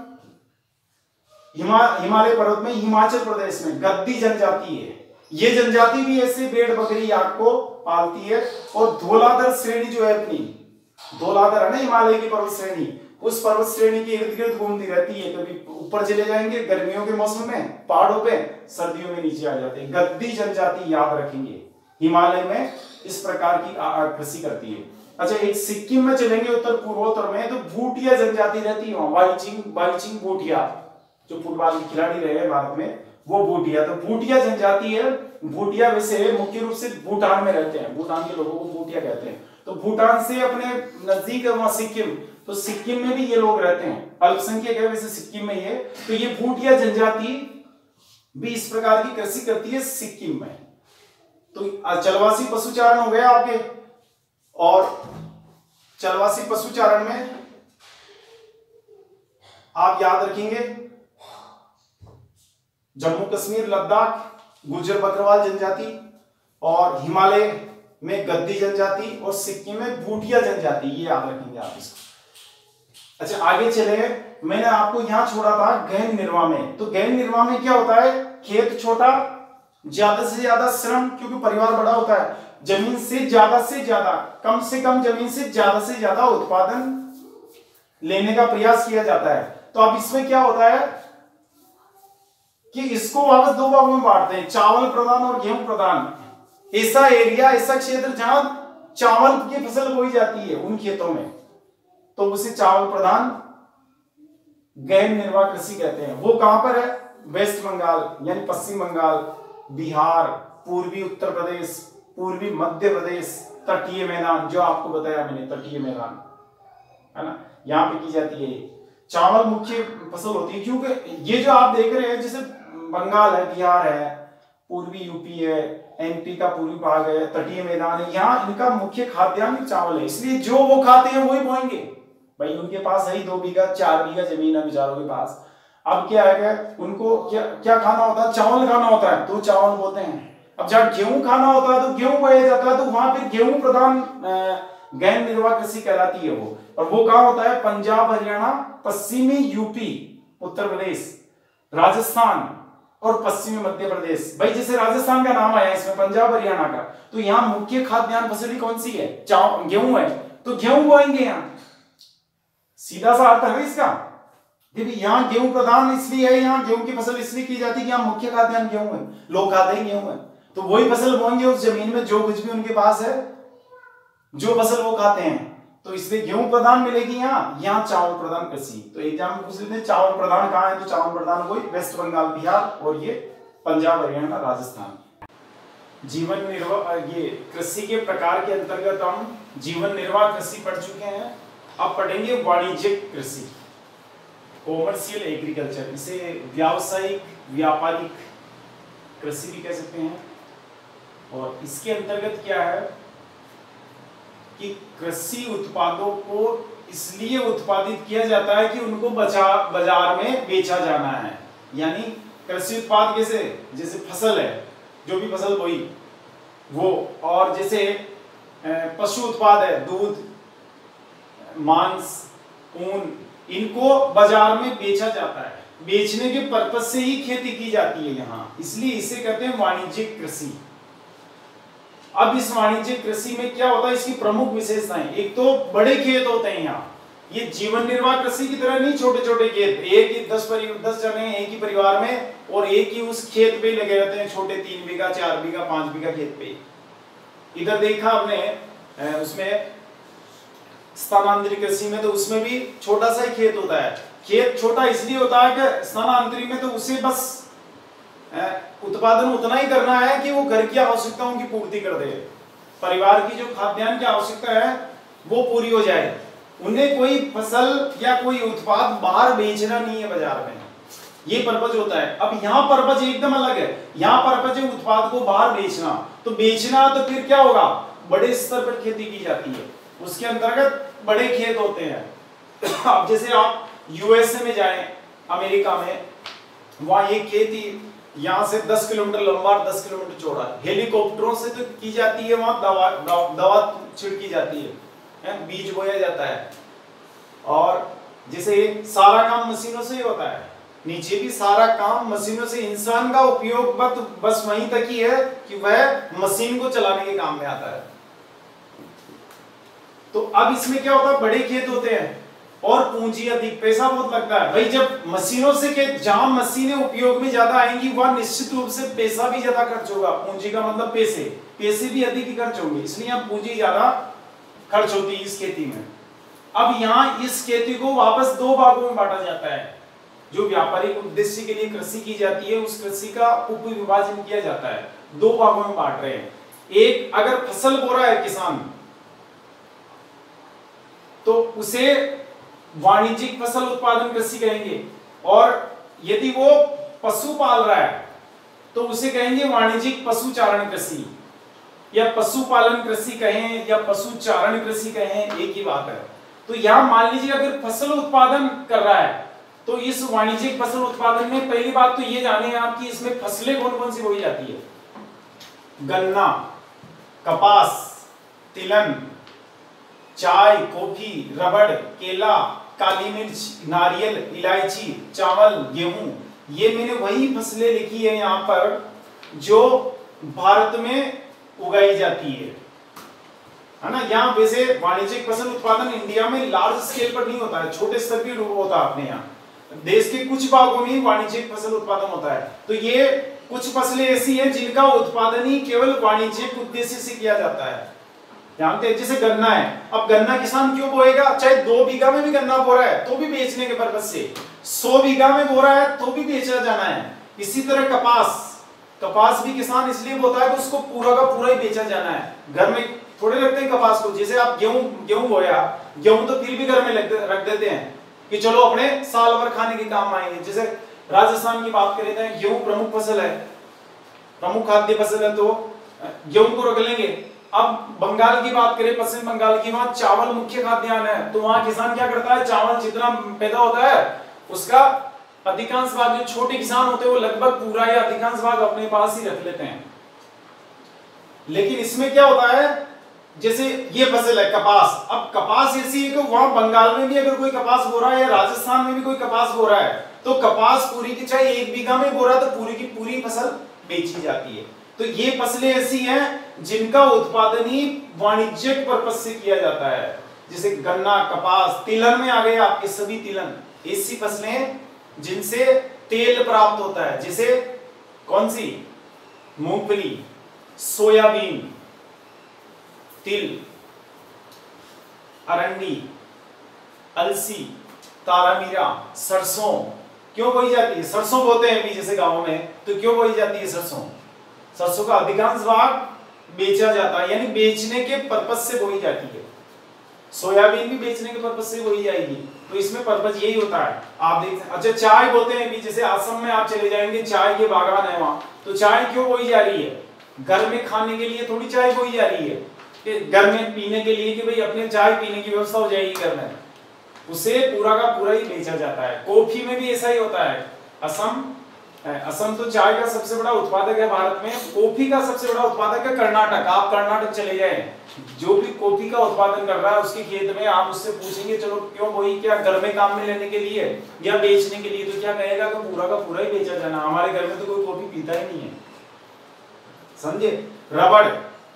हिमालय पर्वत में, हिमाचल प्रदेश में गद्दी जनजाति है। ये जनजाति भी ऐसे भेड़ बकरी आपको पालती है। और धौलाधर श्रेणी जो है अपनी, धौलाधर है ना हिमालय की पर्वत श्रेणी, उस पर्वत श्रेणी के इर्द गिर्द घूमती रहती है। कभी ऊपर चले जाएंगे गर्मियों के मौसम में पहाड़ों पे, सर्दियों में नीचे आ जाते हैं। गद्दी जनजाति याद रखेंगे, हिमालय में इस प्रकार की कृषि करती है। अच्छा, एक सिक्किम में चलेंगे, उत्तर पूर्वोत्तर में, तो भूटिया जनजाति रहती है वहां। बाईचिंग भूटिया जो फुटबॉल के खिलाड़ी रहे हैं भारत में, वो भूटिया, तो भूटिया जनजाति है। भूटिया वैसे मुख्य रूप से भूटान में रहते हैं, भूटान के लोगों को भूटिया कहते हैं। तो भूटान से अपने नजदीक है वहां सिक्किम, तो सिक्किम में भी ये लोग रहते हैं, अल्पसंख्यक है वैसे सिक्किम में ये। तो ये भूटिया जनजाति भी इस प्रकार की कृषि करती है सिक्किम में। तो चलवासी पशुचारण हो गया आपके, और चलवासी पशुचारण में आप याद रखेंगे जम्मू कश्मीर लद्दाख गुज्जर बकरवाल जनजाति, और हिमालय में गद्दी जनजाति, और सिक्किम में भूटिया जनजाति, ये याद रखेंगे आप इसको। अच्छा आगे चले, मैंने आपको यहां छोड़ा था गहन निर्वाह में। तो गहन निर्वाह में क्या होता है, खेत छोटा, ज्यादा से ज्यादा श्रम, क्योंकि परिवार बड़ा होता है, जमीन से ज्यादा, कम से कम जमीन से ज्यादा उत्पादन लेने का प्रयास किया जाता है। तो अब इसमें क्या होता है कि इसको वापस दो भागों में बांटते हैं, चावल प्रधान और गेहूं प्रधान। ऐसा एरिया, ऐसा क्षेत्र जहां चावल की फसल बोई जाती है उन खेतों में, तो उसे चावल प्रधान गहन निर्वाह कृषि कहते हैं। वो कहां पर है, वेस्ट बंगाल यानी पश्चिम बंगाल, बिहार, पूर्वी उत्तर प्रदेश, पूर्वी मध्य प्रदेश, तटीय मैदान जो आपको बताया मैंने, तटीय मैदान है ना, यहाँ पे की जाती है। चावल मुख्य फसल होती है, क्योंकि ये जो आप देख रहे हैं जैसे बंगाल है, बिहार है, पूर्वी यूपी है, एमपी का पूर्वी भाग है, तटीय मैदान है, यहाँ इनका मुख्य खाद्यान्न चावल है। इसलिए जो वो खाते हैं वही बोएंगे। भाई उनके पास है ही 2 बीघा 4 बीघा जमीन है बेचारों के पास। अब क्या है, उनको क्या खाना होता है, चावल खाना होता है, तो चावल बोते हैं। अब जब गेहूं खाना होता है तो गेहूं बोया जाता है, तो वहां फिर गेहूं प्रधान गहन निर्वाह कृषि कहलाती है वो। और वो कहां होता है, पंजाब, हरियाणा, पश्चिमी यूपी, उत्तर प्रदेश, राजस्थान और पश्चिमी मध्य प्रदेश। भाई जैसे राजस्थान का नाम आया इसमें, पंजाब हरियाणा का, तो यहाँ मुख्य खाद्यान्न फसल कौन सी है, गेहूं है, तो गेहूं बोएंगे यहाँ। सीधा सा अर्थ है इसका। देखिए यहाँ गेहूं प्रधान इसलिए है, यहाँ गेहूं की फसल इसलिए की जाती है कि यहाँ मुख्य खाद्यान्न गेहूं है, लोग खाते ही गेहूं है, तो वही फसल बोएंगे उस जमीन में जो कुछ भी उनके पास है, जो फसल वो खाते हैं। तो इसलिए गेहूं प्रधान मिलेगी यहाँ चावल प्रधान कृषि। तो एग्जाम में पूछ लेते हैं चावल प्रधान कहाँ है, तो चावल प्रधान कोई वेस्ट बंगाल, बिहार, और ये पंजाब, हरियाणा, राजस्थान। जीवन निर्वाह, ये कृषि के प्रकार के अंतर्गत हम जीवन निर्वाह कृषि पढ़ चुके हैं। अब पढ़ेंगे वाणिज्यिक कृषि, कॉमर्शियल एग्रीकल्चर, इसे व्यावसायिक व्यापारिक कृषि भी कह सकते हैं। और इसके अंतर्गत क्या है कि कृषि उत्पादों को इसलिए उत्पादित किया जाता है कि उनको बाजार में बेचा जाना है। यानी कृषि उत्पाद जैसे फसल है, जो भी फसल बोई वो, और जैसे पशु उत्पाद है, दूध, मांस, ऊन, इनको बाजार में बेचा जाता है। बेचने के पर्पज से ही खेती की जाती है यहाँ, इसलिए इसे कहते हैं वाणिज्यिक कृषि। अब इस वाणिज्यिक कृषि में क्या होता है, इसकी प्रमुख विशेषताएं, एक तो बड़े खेत होते हैं यहाँ, ये जीवन निर्वाह कृषि की तरह नहीं, छोटे छोटे खेत, एक ही 10 जने एक ही परिवार में और एक ही उस खेत पे लगे रहते हैं, छोटे 3 बीघा 4 बीघा 5 बीघा खेत पे। इधर देखा आपने उसमें स्थानांतरित कृषि में, तो उसमें भी छोटा सा ही खेत होता है। खेत छोटा इसलिए होता है कि स्थानांतरित में तो उसे बस उत्पादन उतना ही करना है कि वो घर की आवश्यकताओं की पूर्ति कर दे, परिवार की जो खाद्यान्न की आवश्यकता है वो पूरी हो जाए। उन्हें कोई फसल या कोई उत्पाद बाहर बेचना नहीं है बाजार में, ये पर्पज होता है। अब यहाँ पर्पज एकदम अलग है, यहाँ पर्पज है उत्पाद को बाहर बेचना। तो बेचना तो फिर क्या होगा, बड़े स्तर पर खेती की जाती है, उसके अंतर्गत बड़े खेत होते हैं। अब जैसे आप यूएसए में जाएं, अमेरिका में, वहां एक खेती यहाँ से 10 किलोमीटर लंबा 10 किलोमीटर चौड़ा, हेलीकॉप्टरों से तो की जाती है, वहां दवा छिड़की जाती है, बीज बोया जाता है, और जैसे सारा काम मशीनों से ही होता है, नीचे भी सारा काम मशीनों से। इंसान का उपयोग बस वहीं तक ही है कि वह मशीन को चलाने के काम में आता है। तो अब इसमें क्या होता है, बड़े खेत होते हैं और पूंजी अधिक, पैसा बहुत लगता है भाई। जब मशीनों से खेत, जहां मशीनें उपयोग में ज्यादा आएंगी वहां निश्चित रूप से पैसा भी ज्यादा खर्च होगा। पूंजी का मतलब पैसे भी अधिक ही खर्च होंगे, इसलिए यहाँ पूंजी ज्यादा खर्च होती है इस खेती में। अब यहाँ इस खेती को वापस 2 भागों में बांटा जाता है। जो व्यापारिक उद्देश्य के लिए कृषि की जाती है, उस कृषि का उप विभाजन किया जाता है, 2 भागों में बांट रहे हैं। एक, अगर फसल बो रहा है किसान तो उसे वाणिज्यिक फसल उत्पादन कृषि कहेंगे, और यदि वो पशु पाल रहा है तो उसे कहेंगे वाणिज्यिक पशुचारण कृषि, या पशुपालन कृषि कहें या पशुचारण कृषि कहें, एक ही बात है। तो यहां मान लीजिए अगर फसल उत्पादन कर रहा है तो इस वाणिज्यिक फसल उत्पादन में पहली बात तो ये जाने आप कि इसमें फसलें कौन कौन सी बोई जाती है। गन्ना, कपास, तिलहन, चाय, कॉफी, रबड़, केला, काली मिर्च, नारियल, इलायची, चावल, गेहूं, ये मैंने वही फसलें लिखी है यहाँ पर जो भारत में उगाई जाती है ना। यहाँ वैसे वाणिज्यिक फसल उत्पादन इंडिया में लार्ज स्केल पर नहीं होता है, छोटे स्तर पर होता है अपने यहाँ। देश के कुछ भागों में वाणिज्यिक फसल उत्पादन होता है। तो ये कुछ फसलें ऐसी हैं जिनका उत्पादन ही केवल वाणिज्यिक उद्देश्य से किया जाता है। जानते हैं, जैसे गन्ना है, अब गन्ना किसान क्यों बोएगा, चाहे 2 बीघा में भी गन्ना बो रहा है तो भी बेचने के पर्पज से, 100 बीघा में बो रहा है तो भी बेचा जाना है। इसी तरह कपास भी किसान इसलिए बोता है कि उसको पूरा का पूरा ही बेचा जाना है। घर में थोड़े रखते हैं कपास को, जैसे आप गेहूं बोया, गेहूं तो फिर भी घर में रख देते हैं कि चलो अपने साल भर खाने के काम आएंगे। जैसे राजस्थान की बात करें तो गेहूं प्रमुख फसल है, प्रमुख खाद्य फसल है, तो गेहूं को रख लेंगे। अब बंगाल की बात करें, पश्चिम बंगाल की, वहां चावल मुख्य खाद्यान्न है, तो वहां किसान क्या करता है, चावल जितना पैदा होता है उसका अधिकांश भाग, जो छोटे किसान होते हैं वो लगभग पूरा या अधिकांश भाग अपने पास ही रख लेते हैं। लेकिन इसमें क्या होता है, जैसे ये फसल है कपास, अब कपास ऐसी है कि वहां बंगाल में भी अगर कोई कपास बो रहा है या राजस्थान में भी कोई कपास बो रहा है तो कपास पूरी की, चाहे 1 बीघा में बो रहा है तो पूरी की पूरी फसल बेची जाती है। तो ये फसलें ऐसी हैं जिनका उत्पादन ही वाणिज्यिक पर्पज से किया जाता है, जैसे गन्ना, कपास, तिलहन में आ गए आपके सभी तिलहन, ऐसी फसलें जिनसे तेल प्राप्त होता है, जैसे कौन सी, मूंगफली, सोयाबीन, तिल, अरंडी, अलसी, तारामीरा, सरसों क्यों बोई जाती है, सरसों बोते हैं अभी जैसे गांवों में, तो क्यों बोई जाती है सरसों का अधिकांश भाग बेचा जाता है, यानी बेचने के पर्पज से बोई जाती है। सोयाबीन भी बेचने के पर्पज से बोई जाएगी, तो इसमें पर्पज यही होता है। आप देखते हैं, अच्छा चाय बोते हैं अभी, जैसे असम में आप चले जाएंगे, चाय के बागान है वहां, तो चाय क्यों बोई जा रही है, घर में खाने के लिए थोड़ी चाय बोई जा रही है, कि घर में पीने के लिए कि भाई अपने चाय पीने की व्यवस्था हो जाएगी घर में, उसे पूरा का पूरा ही बेचा जाता है। कॉफी में भी ऐसा ही होता है। असम तो चाय का सबसे बड़ा उत्पादक है भारत में, कॉफी का सबसे बड़ा उत्पादक है कर्नाटक। आप कर्नाटक चले जाएं, जो भी कॉफी का उत्पादन कर रहा है उसके खेत में आप उससे पूछेंगे चलो क्यों बोई, क्या घर में काम में लेने के लिए या बेचने के लिए, तो क्या कहेगा कि पूरा का पूरा ही बेचा जाना, हमारे घर में तो कोई कॉफी पीता ही नहीं है, समझे। रबड़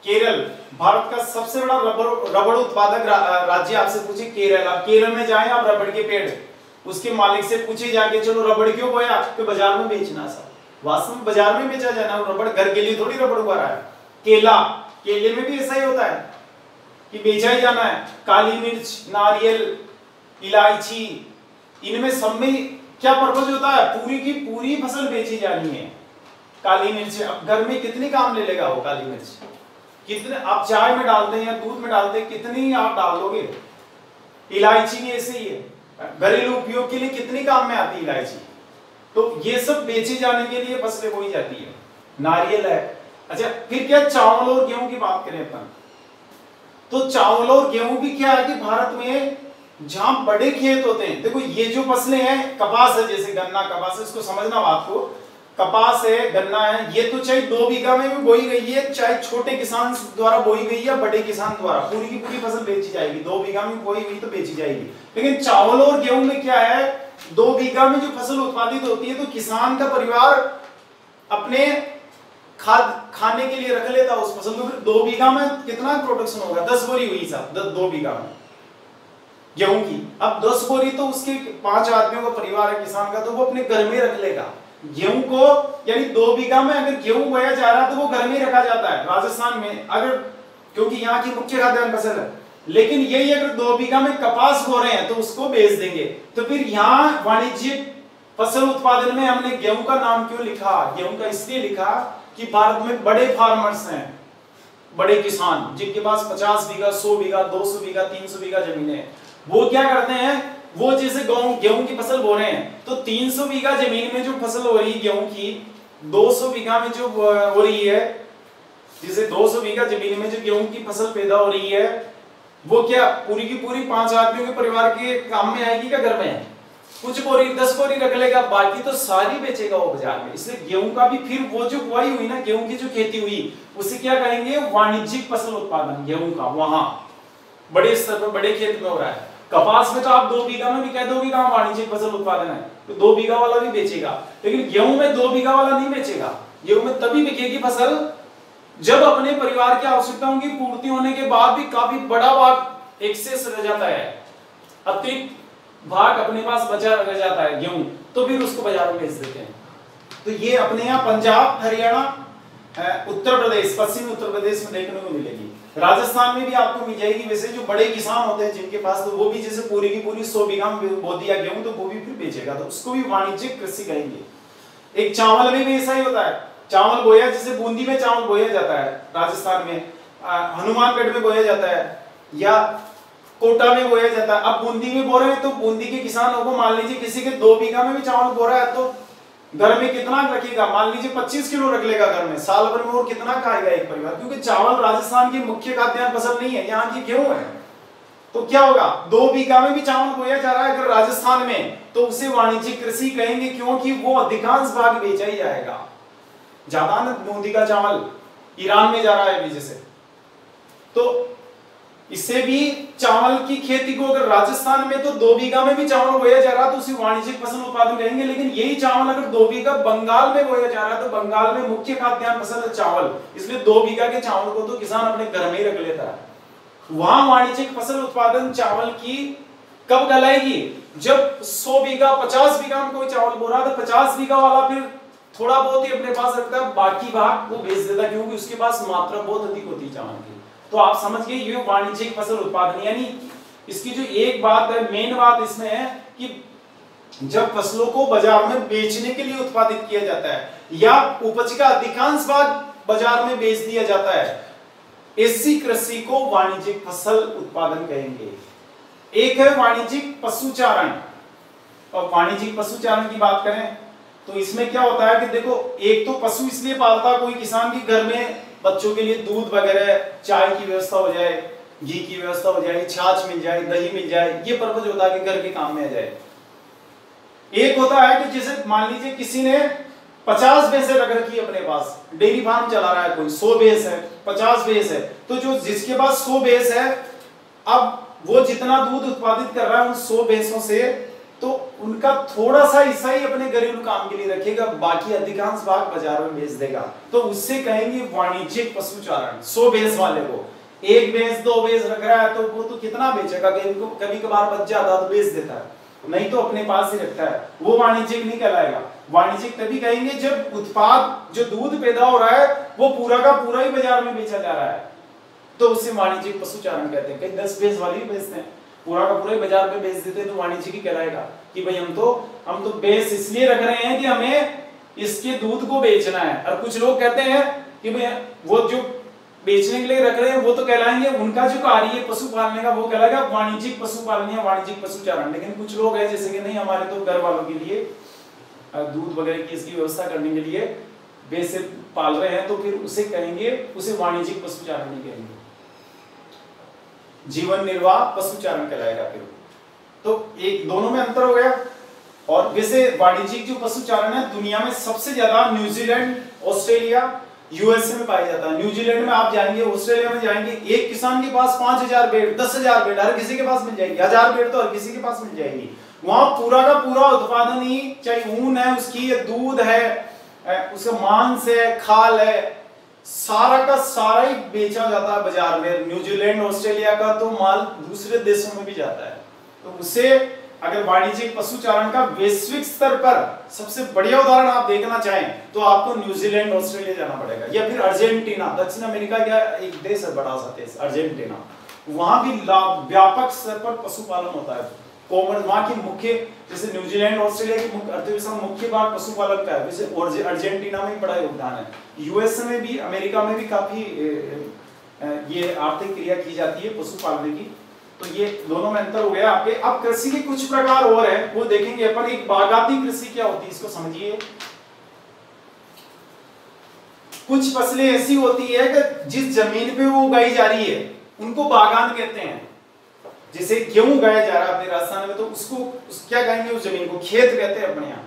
केरल भारत का सबसे बड़ा रबड़ उत्पादक राज्य आपसे पूछे केरल, आप केरल में जाएं आप रबड़ के पेड़ उसके मालिक से पूछे जाके चलो रबड़ क्यों बोया आपके बाजार में बेचना सर, वास्तव में बाजार में बेचा जाना, रबड़ घर के लिए थोड़ी रबड़ उगा रहा है। केला, केले में भी ऐसा ही होता है कि बेचा ही जाना है। काली मिर्च, नारियल, इलायची, इनमें सब में क्या पर्पज होता है, पूरी की पूरी फसल बेची जानी है। काली मिर्च अब घर में कितनी काम ले लेगा वो काली मिर्च, कितने आप चाय में डालते हैं या दूध में डालते हैं, कितनी आप डाल लोगे। इलायची भी ऐसे ही है, घरेलू उपयोग के लिए कितनी काम में आती है इलायची, तो ये सब बेचे जाने के लिए फसलें बोई जाती है। नारियल है। अच्छा फिर क्या चावल और गेहूं की बात करें अपन, तो चावल और गेहूं भी क्या है कि भारत में जहां बड़े खेत होते हैं, देखो ये जो फसलें हैं, कपास है जैसे गन्ना कपास है, इसको समझना बात को, कपास है गन्ना है, ये तो चाहे 2 बीघा में भी बोई गई है, चाहे छोटे किसान द्वारा बोई गई या बड़े किसान द्वारा, पूरी की पूरी फसल बेची जाएगी। 2 बीघा में बोई गई तो बेची जाएगी। लेकिन चावल और गेहूं में क्या है, 2 बीघा में जो फसल उत्पादित होती है तो किसान का परिवार अपने खाने के लिए रख लेता उस फसल को, फिर 2 बीघा में कितना प्रोडक्शन होगा, 10 बोरी हुई साहब 2 बीघा में गेहूं की। अब 10 बोरी तो उसके 5 आदमियों का परिवार है किसान का, तो वो अपने घर में रख लेगा गेहूं को, यानी 2 बीघा में अगर गेहूं बोया जा रहा है तो वो घर में रखा जाता है राजस्थान में, अगर क्योंकि यहाँ की मुख्य खाद्यान्न फसल है। लेकिन यही अगर 2 बीघा में कपास बो रहे हैं तो उसको बेच देंगे। तो फिर यहाँ वाणिज्यिक फसल उत्पादन में हमने गेहूं का नाम क्यों लिखा, गेहूं का इसलिए लिखा कि भारत में बड़े फार्मर्स हैं, बड़े किसान जिनके पास 50 बीघा, 100 बीघा, 200 बीघा, 300 बीघा जमीन है, वो क्या करते हैं, वो जैसे गेहूं की फसल बो रहे हैं तो 300 बीघा जमीन में जो फसल हो रही है गेहूं की, 200 बीघा में जो हो रही है, जैसे 200 बीघा जमीन में जो गेहूं की फसल पैदा हो रही है, वो क्या पूरी की पूरी 5 आदमियों के परिवार के काम में आएगी क्या घर में, कुछ बोरी 10 बोरी रख लेगा, बाकी तो सारी बेचेगा वो बाजार में। इसलिए गेहूं का भी फिर वो जो बुआई हुई ना, गेहूं की जो खेती हुई उसे क्या कहेंगे, वाणिज्यिक फसल उत्पादन गेहूं का, वहां बड़े स्तर पर बड़े खेत में हो रहा है। कपास में तो आप 2 बीघा में भी कह दोगे कहां वाणिज्यिक फसल उत्पादन है, तो 2 बीघा वाला भी बेचेगा, लेकिन गेहूं में 2 बीघा वाला नहीं बेचेगा। गेहूं में तभी बिकेगी फसल जब अपने परिवार की आवश्यकताओं की पूर्ति होने के बाद भी काफी बड़ा भाग एक्सेस रह जाता है, अतिरिक्त भाग अपने पास बचा रह जाता है गेहूं, तो फिर उसको बाजार में बेच देते हैं। तो ये अपने यहाँ पंजाब, हरियाणा, उत्तर प्रदेश, पश्चिमी उत्तर प्रदेश में देखने को मिलेगी। राजस्थान में भी आपको मिल जाएगी। वैसे जो बड़े किसान होते हैं जिनके पास, तो वो भी जैसे पूरी की पूरी 100 बीघा में बो दिया गेहूं तो वो भी फिर बेचेगा, तो उसको भी वाणिज्यिक कृषि कहेंगे। एक चावल में भी ऐसा ही होता है, चावल बोया जैसे बूंदी में चावल बोया जाता है राजस्थान में, हनुमानगढ़ में बोया जाता है या कोटा में बोया जाता है। अब बूंदी में बो रहे हैं तो बूंदी के किसानों को मान लीजिए किसी के 2 बीघा में भी चावल बो रहा है तो घर में कितना रखेगा, मान लीजिए 25 किलो रख लेगा घर में, साल भर में और कितना खाएगा एक परिवार, क्योंकि चावल राजस्थान की मुख्य खाद्यान्न फसल नहीं है, यहाँ की गेहूं है। तो क्या होगा, 2 बीघा में भी चावल बोया जा रहा है अगर राजस्थान में, तो उसे वाणिज्यिक कृषि कहेंगे, क्योंकि वो अधिकांश भाग बेचा ही जाएगा। ज्यादा न बूंदी का चावल ईरान में जा रहा है बीजे से, तो इससे भी चावल की खेती को अगर राजस्थान में तो 2 बीघा में भी चावल बोया जा रहा है तो उसे वाणिज्यिक फसल उत्पादन कहेंगे। लेकिन यही चावल अगर 2 बीघा बंगाल में बोया जा रहा है तो बंगाल में मुख्य खाद्यान्न फसल है चावल, इसलिए 2 बीघा के चावल को तो किसान अपने घर में ही रख लेता है। वहां वाणिज्यिक फसल उत्पादन चावल की कब कहलाएगी, जब 100 बीघा 50 बीघा में कोई चावल बो रहा है तो 50 बीघा वाला फिर थोड़ा बहुत ही अपने पास रखता है, बाकी भाग वो बेच देता, क्योंकि उसके पास मात्रा बहुत अधिक होती है चावल की। तो आप समझ गए ये वाणिज्यिक फसल उत्पादन, यानी इसकी जो एक बात है, मेन बात इसमें है कि जब फसलों को बाजार में बेचने के लिए उत्पादित किया जाता है या उपज का अधिकांश भाग बाजार में बेच दिया जाता है, ऐसी कृषि को वाणिज्यिक फसल उत्पादन कहेंगे। एक है वाणिज्यिक पशुचारण, और वाणिज्यिक पशुचारण की बात करें तो इसमें क्या होता है कि देखो, एक तो पशु इसलिए पालता है कोई किसान की घर में बच्चों के लिए दूध वगैरह, चाय की व्यवस्था हो जाए, घी की व्यवस्था हो जाए, छाछ मिल जाए, दही मिल जाए, ये पर्पज होता है कि घर के काम में आ जाए। एक होता है कि जैसे मान लीजिए किसी ने 50 भैंसें रख रखी है अपने पास, डेयरी फार्म चला रहा है, कोई 100 भैंस है, 50 भैंस है, तो जो जिसके पास 100 भैंस है, अब वो जितना दूध उत्पादित कर रहा है उन 100 भैंसों से तो उनका थोड़ा सा हिस्सा ही अपने घरेलू काम के लिए रखेगा, बाकी अधिकांश भाग बाजार में बेच देगा। तो उससे कहेंगे वाणिज्यिक पशुचारण। 100 भैंस वाले को 1 भैंस 2 भैंस रख रहा है तो वो तो कितना बेचेगा, कभी कभार बच जाता तो बेच देता है, नहीं तो अपने पास ही रखता है, वो वाणिज्यिक नहीं कहलाएगा। वाणिज्यिक तभी कहेंगे जब उत्पाद जो दूध पैदा हो रहा है वो पूरा का पूरा ही बाजार में बेचा जा रहा है, तो उसे वाणिज्यिक पशुचारण कहते हैं। कई 10 भैंस वाले ही बेचते हैं, पूरा का पूरा ही बाजार में बेच देते हैं, तो वाणिज्यिक ही कहलाएगा कि भाई हम तो भैंस इसलिए रख रहे हैं कि हमें इसके दूध को बेचना है। और कुछ लोग कहते हैं कि भाई वो जो बेचने के लिए रख रहे हैं वो तो कहलाएंगे, उनका जो कार्य है पशु पालने का वो कहलाएगा वाणिज्यिक पशुपालन या वाणिज्यिक पशुचारण। लेकिन कुछ लोग हैं जैसे कि नहीं, हमारे तो घर वालों के लिए दूध वगैरह की इसकी व्यवस्था करने के लिए भैंस से पाल रहे हैं, तो फिर उसे कहेंगे, उसे वाणिज्यिक पशुचारण नहीं कहेंगे, जीवन निर्वाह पशुचारण कहलाएगा फिर। तो एक दोनों में अंतर हो गया। और वैसे वाणिज्यिक जो पशुचारण है दुनिया में सबसे ज्यादा न्यूजीलैंड, ऑस्ट्रेलिया, यूएसए में पाया जाता है। न्यूजीलैंड में आप जाएंगे, ऑस्ट्रेलिया में जाएंगे, एक किसान के पास 5000 भेड़, 10,000 भेड़ हर किसी के पास मिल जाएगी, 1000 भेड़ तो हर किसी के पास मिल जाएगी। वहां पूरा का पूरा उत्पादन ही, चाहे ऊन है उसकी, दूध है, उसका मांस है, खाल है, सारा का सारा ही बेचा जाता है बाजार में। न्यूजीलैंड, ऑस्ट्रेलिया का तो माल दूसरे देशों में भी जाता है। तो उसे अगर वाणिज्यिक पशुचारण का वैश्विक स्तर पर सबसे बढ़िया उदाहरण आप देखना चाहें तो आपको न्यूजीलैंड, ऑस्ट्रेलिया जाना पड़ेगा, या फिर अर्जेंटीना, दक्षिण अमेरिका का एक देश है, बड़ा सा देश अर्जेंटीना, वहां भी व्यापक स्तर पर पशुपालन होता है। कॉमन वहां की मुख्य, जैसे न्यूजीलैंड, ऑस्ट्रेलिया की मुख्य अर्थव्यवस्था मुख्य भाग पशुपालन का है, वैसे अर्जेंटीना में बड़ा योगदान है। यूएस में भी, अमेरिका में भी काफी ये आर्थिक क्रिया की जाती है पशुपालन की। तो ये दोनों में अंतर हो गया आपके। अब कृषि के कुछ प्रकार और हैं, वो देखेंगे अपन। एक बागाती कृषि क्या होती है, इसको समझिए। कुछ फसलें ऐसी होती है कि जिस जमीन पे वो उगाई जा रही है उनको बागान कहते हैं। जैसे गेहूं उगाया जा रहा है अपने राजस्थान में, तो उसको क्या कहेंगे, उस जमीन को खेत कहते हैं अपने यहाँ,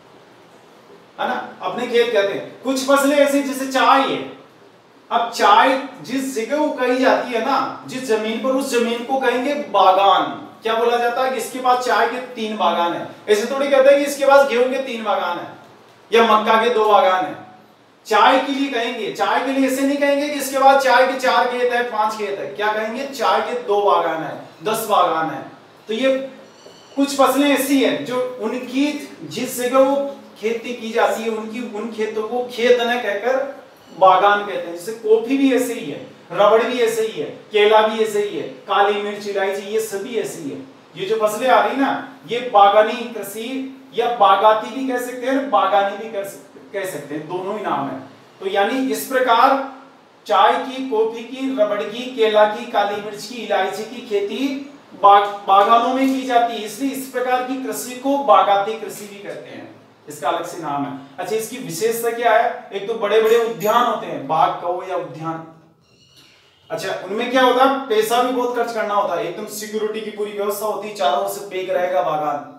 है ना, अपने खेत कहते हैं। कुछ फसलें ऐसी जैसे चाय है, अब चाय जिस जगह उगाई जाती है ना, जिस जमीन पर, उस जमीन को कहेंगे बागान। क्या बोला जाता है कि इसके पास चाय के 3 बागान है, ऐसे थोड़ी कहते हैं कि इसके पास गेहूं के 3 बागान है या मक्का के 2 बागान है। चाय के लिए कहेंगे, चाय के लिए ऐसे नहीं कहेंगे कि इसके बाद चाय के 4 खेत है, 5 खेत है, क्या कहेंगे, चाय के 2 बागान है, 10 बागान है। तो ये कुछ फसलें ऐसी हैं जो उनकी जिस जगह वो खेती की जाती है, उनकी उन खेतों को खेत न कहकर बागान कहते हैं। जैसे कॉफी भी ऐसे ही है, रबड़ भी ऐसे ही है, केला भी ऐसे ही है, काली मिर्च, इलायची, ये सभी ऐसी है। ये जो फसलें आ रही ना, ये बागानी कृषि या बागाती भी कह सकते हैं, बागानी भी कह सकते हैं, दोनों ही नाम है। तो यानी इस प्रकार चाय की, कॉफी की, रबड़ की, केला की, काली मिर्च की, इलायची की खेती बागानों में की जाती है, इसलिए इस प्रकार की कृषि को बागाती कृषि भी कहते हैं, इसका अलग से नाम है। अच्छा, इसकी विशेषता क्या है, एक तो बड़े बड़े उद्यान होते हैं, बाग कहो या उद्यान। अच्छा, उनमें क्या होता है, पैसा भी बहुत खर्च करना होता है, एकदम सिक्योरिटी की पूरी व्यवस्था होती है, चारों ओर से पैक रहेगा बागान,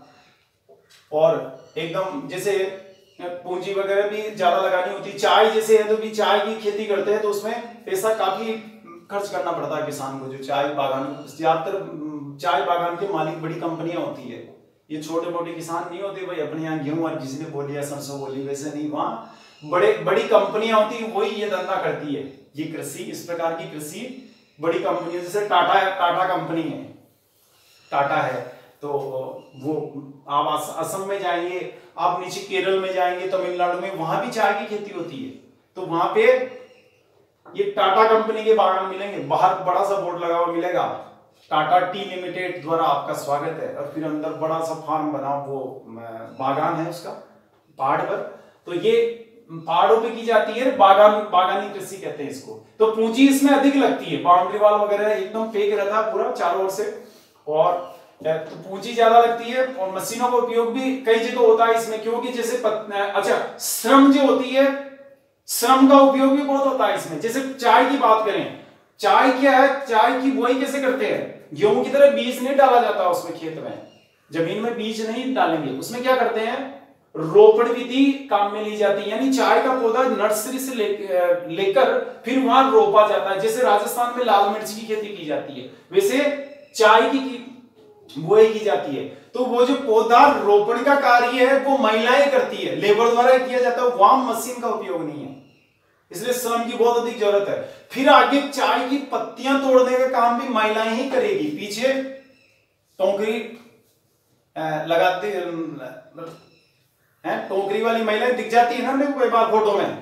और एकदम जैसे पूंजी वगैरह भी ज्यादा लगानी होती है। चाय जैसे है तो भी चाय की खेती करते हैं तो उसमें पैसा काफी खर्च करना पड़ता है किसान को। जो चाय बागान, ज्यादातर चाय बागान के मालिक बड़ी कंपनियां होती है, ये छोटे मोटे किसान नहीं होते भाई अपने यहाँ गेहूं और किसी ने बो लिया, सरसों बो ली, वैसे नहीं, वहां बड़ी कंपनियां होती है, वही ये धंधा करती है। ये कृषि, इस प्रकार की कृषि बड़ी कंपनियां, जैसे टाटा कंपनी है, टाटा है, तो वो आप असम में जाएंगे, आप नीचे केरल में जाएंगे, तमिलनाडु में, वहां भी चाय की खेती होती है। तो वहां पे ये टाटा कंपनी के बागान मिलेंगे, बाहर बड़ा सा बोर्ड लगा हुआ मिलेगा, टाटा टी लिमिटेड द्वारा आपका स्वागत है, और फिर अंदर बड़ा सा फार्म बना, वो बागान है उसका पहाड़ पर। तो ये पहाड़ों पे की जाती है, बागानी कृषि कहते हैं इसको। तो पूंजी इसमें अधिक लगती है, बाउंड्री वाल वगैरह एकदम पैक रहता है पूरा चारों ओर से, और तो पूंजी ज्यादा लगती है, और मशीनों का उपयोग भी कई जगह होता है इसमें, क्योंकि जैसे अच्छा, श्रम जो होती है, श्रम का उपयोग भी बहुत होता है इसमें। जैसे चाय की बात करें, चाय क्या है, चाय की बुआई कैसे करते हैं, गेहूं की तरह बीज नहीं डाला जाता उसमें, खेत में जमीन में बीज नहीं डालेंगे, उसमें क्या करते हैं, रोपण विधि काम में ली जाती है, यानी चाय का पौधा नर्सरी से लेकर फिर वहां रोपा जाता है। जैसे राजस्थान में लाल मिर्च की खेती की जाती है, वैसे चाय की बुआई की जाती है। तो वो जो पौधा रोपण का कार्य है वो महिलाएं करती है, लेबर द्वारा किया जाता है, वहां मशीन का उपयोग नहीं है, इसलिए श्रम की बहुत अधिक जरूरत है। फिर आगे चाय की पत्तियां तोड़ने का काम भी महिलाएं ही करेगी। पीछे टोकरी लगाते हैं, टोकरी वाली महिलाएं दिख जाती है ना मेरे को कई बार फोटो में,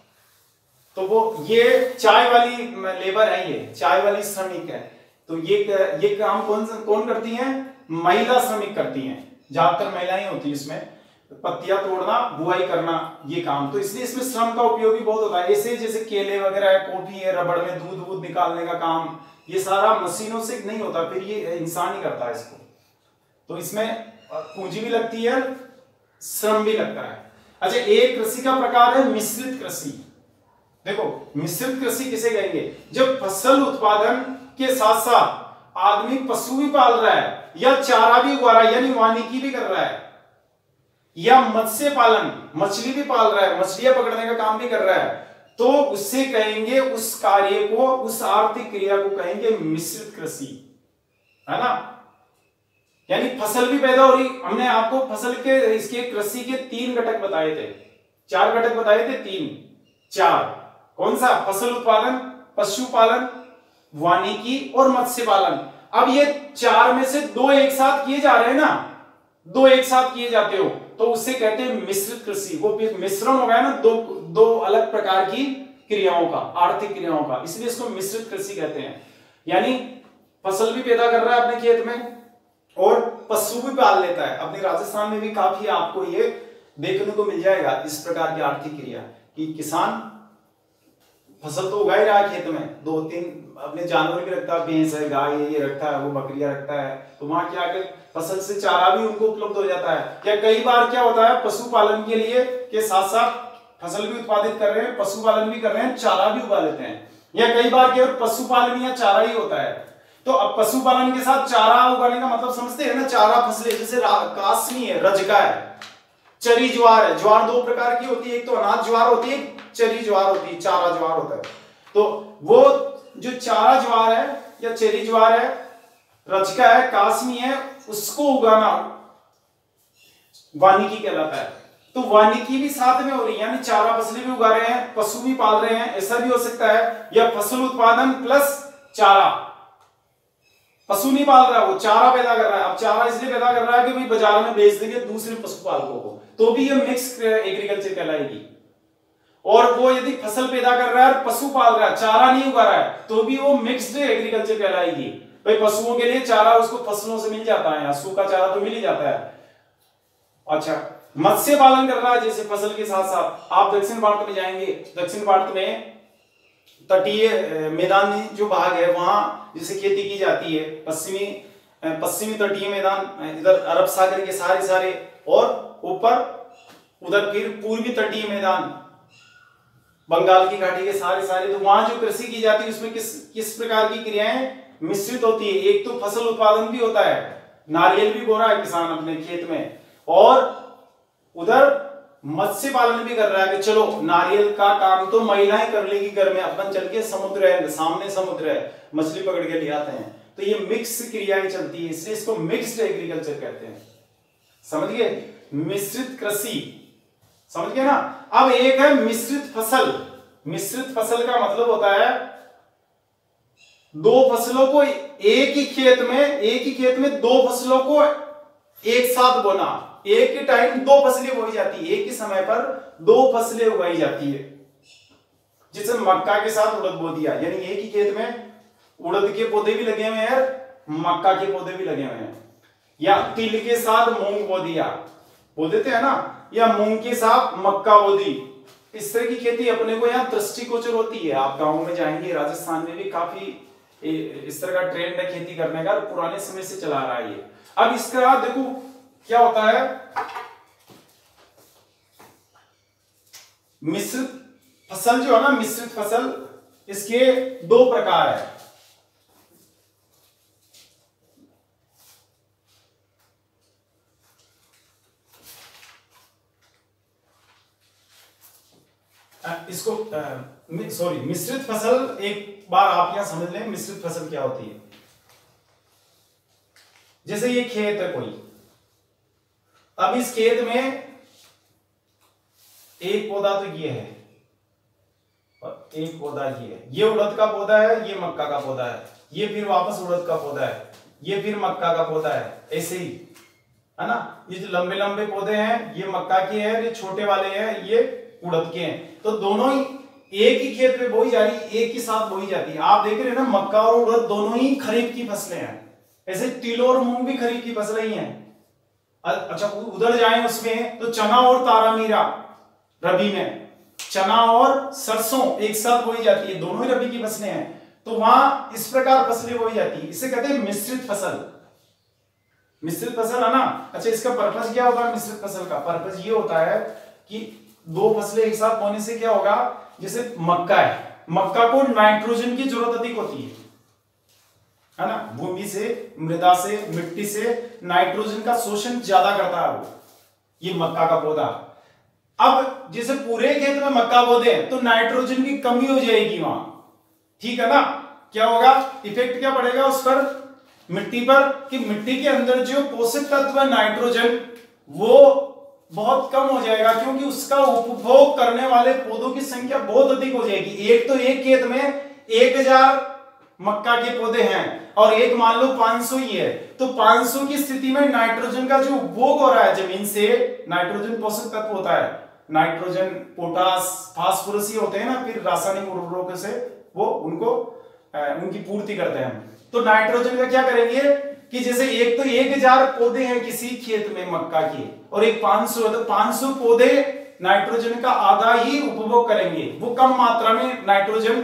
तो वो ये चाय वाली लेबर है, ये चाय वाली श्रमिक है। तो ये काम कौन करती हैं? महिला श्रमिक करती हैं, ज्यादातर महिलाएं होती है इसमें, पत्तियां तोड़ना, बुआई करना, ये काम। तो इसलिए इसमें श्रम का उपयोग भी बहुत होता है। ऐसे जैसे केले वगैरह है, कॉफी है, रबड़ में दूध निकालने का काम, ये सारा मशीनों से नहीं होता, फिर ये इंसान ही करता है इसको। तो इसमें पूंजी भी लगती है, श्रम भी लगता है। अच्छा, एक कृषि का प्रकार है मिश्रित कृषि। देखो मिश्रित कृषि किसे कहेंगे? जब फसल उत्पादन के साथ साथ आदमी पशु भी पाल रहा है या चारा भी उगा रहा है, यानी वानिकी भी कर रहा है, या मत्स्य पालन, मछली भी पाल रहा है, मछलियां पकड़ने का काम भी कर रहा है, तो उससे कहेंगे, उस कार्य को, उस आर्थिक क्रिया को कहेंगे मिश्रित कृषि, है ना। यानी फसल भी पैदा हो रही। हमने आपको फसल के इसके कृषि के 3 घटक बताए थे, 4 घटक बताए थे, 3 4। कौन सा? फसल उत्पादन, पशुपालन, वानिकी और मत्स्य पालन। अब ये 4 में से 2 एक साथ किए जा रहे हैं ना, 2 एक साथ किए जाते हो तो उससे कहते हैं मिश्रित कृषि। वो मिश्रण हो गया ना दो अलग प्रकार की क्रियाओं का, आर्थिक क्रियाओं का, इसलिए इसको मिश्रित कृषि कहते हैं। यानी फसल भी पैदा कर रहा है अपने खेत में और पशु भी पाल लेता है। अपने राजस्थान में भी काफी आपको ये देखने को मिल जाएगा इस प्रकार की आर्थिक क्रिया, कि किसान फसल तो उगा ही रहा है खेत में, 2-3 अपने जानवर भी रखता है, भैंस है, गाय है, ये रखता है, वो बकरियां रखता है, तो वहां क्या कर फसल से चारा भी उनको उपलब्ध हो जाता है। या कई बार क्या होता है, पशुपालन के लिए के साथ साथ फसल भी उत्पादित कर रहे हैं, पशुपालन भी कर रहे हैं, चारा भी उगा लेते हैं। या कई बार केवल पशुपालन या चारा ही होता है। तो अब पशुपालन के साथ चारा उगाने का मतलब समझते हैं ना, चारा फसलें जैसे कासनी है, रजका है, चरी ज्वार है। ज्वार 2 प्रकार की होती है, एक तो अनाज ज्वार होती है, चरी ज्वार होती है, चारा ज्वार होता है। तो वो जो चारा ज्वार है या चरी ज्वार है, रजका है, कासनी है, उसको उगाना वानिकी कहलाता है। तो वानिकी भी साथ में हो रही है, यानी चारा फसलें भी उगा रहे हैं, पशु भी पाल रहे हैं, ऐसा भी हो सकता है। या फसल उत्पादन प्लस चारा, पशु नहीं पाल रहा, वो चारा पैदा कर रहा है। अब चारा इसलिए पैदा कर रहा है कि भाई बाजार में बेच देंगे दूसरे पशुपालकों को, तो भी ये मिक्स एग्रीकल्चर कहलाएगी। और वो यदि फसल पैदा कर रहा है, पशु पाल रहा है, चारा नहीं उगा रहा है, तो भी वो मिक्स्ड एग्रीकल्चर कहलाएगी। भाई पशुओं के लिए चारा उसको फसलों से मिल जाता है, सूखा चारा तो मिल ही जाता है। अच्छा, मत्स्य पालन कर रहा है, जैसे फसल के साथ साथ आप दक्षिण भारत में जाएंगे, दक्षिण भारत में तटीय मैदानी जो भाग है वहां जैसे खेती की जाती है, पश्चिमी तटीय मैदान इधर अरब सागर के सारे, और ऊपर उधर फिर पूर्वी तटीय मैदान बंगाल की घाटी के सारे, तो वहां जो कृषि की जाती है उसमें किस प्रकार की क्रियाएं मिश्रित होती है। एक तो फसल उत्पादन भी होता है, नारियल भी बो रहा है किसान अपने खेत में, और उधर मत्स्य पालन भी कर रहा है कि चलो नारियल का काम तो महिलाएं कर लेगी घर में, अपन चल के समुद्र है, सामने समुद्र है, मछली पकड़ के ले आते हैं। तो ये मिक्स क्रियाएं चलती है, इसलिए इसको मिक्स्ड एग्रीकल्चर कहते हैं। समझ गए? मिश्रित कृषि, समझ गए ना। अब एक है मिश्रित फसल। मिश्रित फसल का मतलब होता है 2 फसलों को एक ही खेत में 2 फसलों को एक साथ बोना, एक ही टाइम 2 फसलें बोई जाती है, एक ही समय पर 2 फसलें उगाई जाती है। जैसे मक्का के साथ उड़द बो दिया, यानी एक ही खेत में उड़द के पौधे भी लगे हुए हैं, मक्का के पौधे भी लगे हुए हैं। या तिल के साथ मूंग बो दिया, बो देते हैं ना, या मूंग के साथ मक्का बो दी। इस तरह की खेती अपने को यहाँ दृष्टिगोचर होती है। आप गाँव में जाएंगे, राजस्थान में भी काफी इस तरह का ट्रेंड है खेती करने का, पुराने समय से चला आ रहा है ये। अब इसका देखो क्या होता है, मिश्रित फसल जो है ना, मिश्रित फसल, इसके 2 प्रकार है। इसको सॉरी, मिश्रित फसल एक बार आप यहां समझ लें, मिश्रित फसल क्या होती है। जैसे ये खेत है कोई, अब इस खेत में एक पौधा तो ये है और एक पौधा ये है, ये उड़द का पौधा है, ये मक्का का पौधा है, ये फिर वापस उड़द का पौधा है, ये फिर मक्का का पौधा है, ऐसे ही है ना। ये जो लंबे लंबे पौधे हैं ये मक्का के हैं, ये छोटे वाले हैं ये उड़द के हैं। तो दोनों ही एक ही खेत में बोई जा रही, एक ही साथ बोई जाती है। आप देख रहे हैं ना, मक्का और उड़द दोनों ही खरीफ की फसलें हैं। ऐसे तिल और मूंग भी खरीफ की फसलें ही हैं। अच्छा उधर जाएं उसमें तो चना और तारामीरा रबी में, चना और सरसों एक साथ बोई जाती है, दोनों ही रबी की फसलें हैं। तो वहां इस प्रकार फसलें बोई जाती है, इसे कहते हैं मिश्रित फसल। मिश्रित फसल है ना। अच्छा इसका पर्पस क्या होता है मिश्रित फसल का? पर्पस ये होता है कि दो फसलें एक साथ बोने से क्या होगा, जैसे मक्का है, मक्का को नाइट्रोजन की जरूरत अधिक होती है ना। भूमि से, मृदा से, मिट्टी से नाइट्रोजन का शोषण ज्यादा करता है वो, ये मक्का का पौधा। अब जैसे पूरे खेत में मक्का बो दे तो नाइट्रोजन की कमी हो जाएगी वहां, ठीक है ना। क्या होगा, इफेक्ट क्या पड़ेगा उस पर, मिट्टी पर, कि मिट्टी के अंदर जो पोषक तत्व है नाइट्रोजन वो बहुत कम हो जाएगा, क्योंकि उसका उपभोग करने वाले पौधों की संख्या बहुत अधिक हो जाएगी। एक तो एक खेत में 1000 मक्का के पौधे हैं और एक मान लो 500 ही है, तो 500 की स्थिति में नाइट्रोजन का जो उपभोग हो रहा है जमीन से, नाइट्रोजन पोषक तत्व होता है, नाइट्रोजन, पोटास, फास्फोरस ही होते हैं ना, फिर रासायनिक उर्वरकों से वो उनको उनकी पूर्ति करते हैं। तो नाइट्रोजन का क्या करेंगे कि जैसे एक तो 1000 पौधे हैं किसी खेत में मक्का के और एक 500 है, तो 500 पौधे नाइट्रोजन का आधा ही उपभोग करेंगे, वो कम मात्रा में नाइट्रोजन